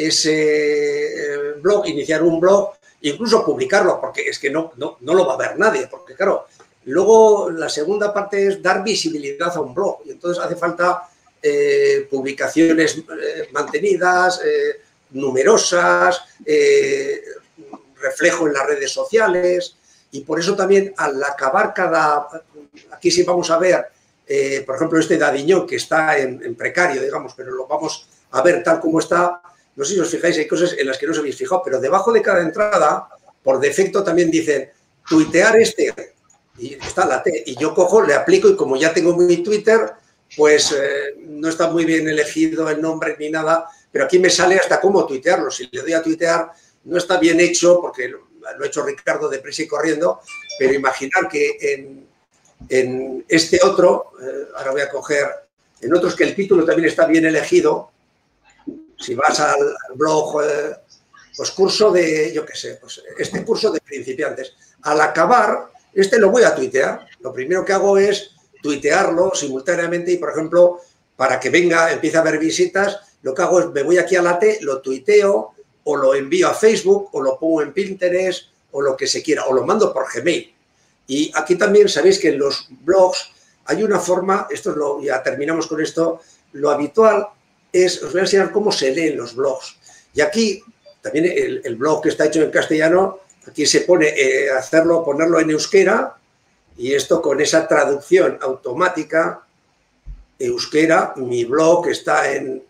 ese blog, iniciar un blog, incluso publicarlo, porque es que no, no, no lo va a ver nadie, porque claro, luego la segunda parte es dar visibilidad a un blog y entonces hace falta eh, publicaciones eh, mantenidas, eh, numerosas, eh, reflejo en las redes sociales y por eso también al acabar cada... Aquí sí vamos a ver, eh, por ejemplo, este de Aviñón que está en, en precario, digamos, pero lo vamos a ver tal como está. No sé si os fijáis, hay cosas en las que no os habéis fijado, pero debajo de cada entrada, por defecto también dicen tuitear este, y está la T, y yo cojo, le aplico y como ya tengo mi Twitter, pues eh, no está muy bien elegido el nombre ni nada, pero aquí me sale hasta cómo tuitearlo. Si le doy a tuitear, no está bien hecho, porque lo, lo ha hecho Ricardo deprisa y corriendo, pero imaginar que en, en este otro, eh, ahora voy a coger, en otros que el título también está bien elegido. Si vas al, al blog, eh, pues curso de, yo qué sé, pues este curso de principiantes. Al acabar, este lo voy a tuitear. Lo primero que hago es tuitearlo simultáneamente y, por ejemplo, para que venga, empiece a haber visitas, lo que hago es, me voy aquí a la T, lo tuiteo o lo envío a Facebook o lo pongo en Pinterest o lo que se quiera, o lo mando por Gmail. Y aquí también sabéis que en los blogs hay una forma, esto es lo, ya terminamos con esto, lo habitual es, os voy a enseñar cómo se leen los blogs. Y aquí, también el, el blog que está hecho en castellano, aquí se pone eh, hacerlo, ponerlo en euskera, y esto con esa traducción automática, euskera, mi blog está en,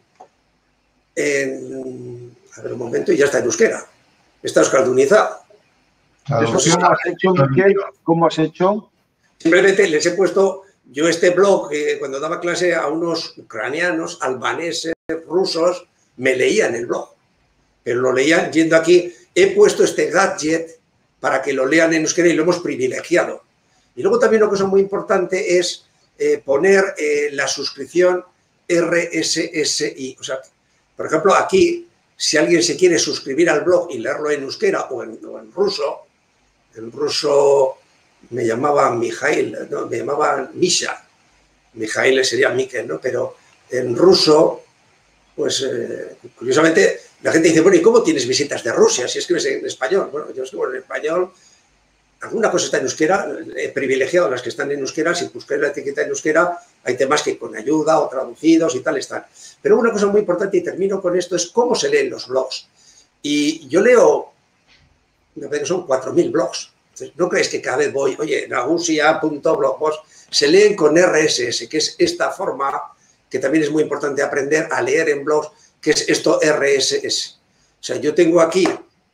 en a ver un momento, y ya está en euskera. Está euskaldunizado. ¿Cómo has hecho, Miquel? ¿Cómo has hecho? Simplemente les he puesto... Yo este blog, eh, cuando daba clase a unos ucranianos, albaneses, rusos, me leían el blog. Pero lo leían yendo aquí. He puesto este gadget para que lo lean en euskera y lo hemos privilegiado. Y luego también una cosa muy importante es eh, poner eh, la suscripción R S S I. O sea, por ejemplo, aquí, si alguien se quiere suscribir al blog y leerlo en euskera o en, o en ruso, en ruso... me llamaban Mijail, no, me llamaban Misha, Mijail sería Mikel, ¿no? Pero en ruso, pues eh, curiosamente la gente dice, bueno, ¿y cómo tienes visitas de Rusia si escribes en español? Bueno, yo escribo en español, alguna cosa está en euskera, he privilegiado las que están en euskera, si buscáis la etiqueta en euskera, hay temas que con ayuda o traducidos y tal están. Pero una cosa muy importante, y termino con esto, es cómo se leen los blogs. Y yo leo, me parece que son cuatro mil blogs. Entonces, ¿no creéis que cada vez voy, oye, nagusia punto blogpost, se leen con R S S, que es esta forma que también es muy importante aprender a leer en blogs, que es esto R S S. O sea, yo tengo aquí,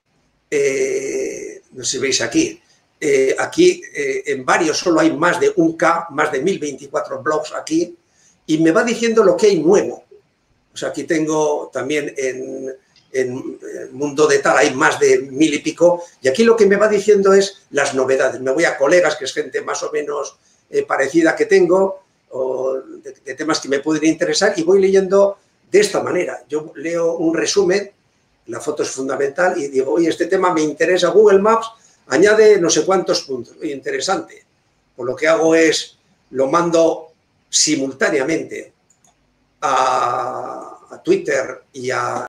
eh, no sé si veis aquí, eh, aquí eh, en varios solo hay más de un K, más de mil veinticuatro blogs aquí, y me va diciendo lo que hay nuevo. O sea, aquí tengo también en, en Mundo de Tal, hay más de mil y pico, y aquí lo que me va diciendo es las novedades. Me voy a colegas, que es gente más o menos eh, parecida que tengo, o de, de temas que me pueden interesar, y voy leyendo de esta manera. Yo leo un resumen, la foto es fundamental, y digo, oye, este tema me interesa, Google Maps añade no sé cuántos puntos, oye, interesante. Pues lo que hago es, lo mando simultáneamente a, a Twitter y a,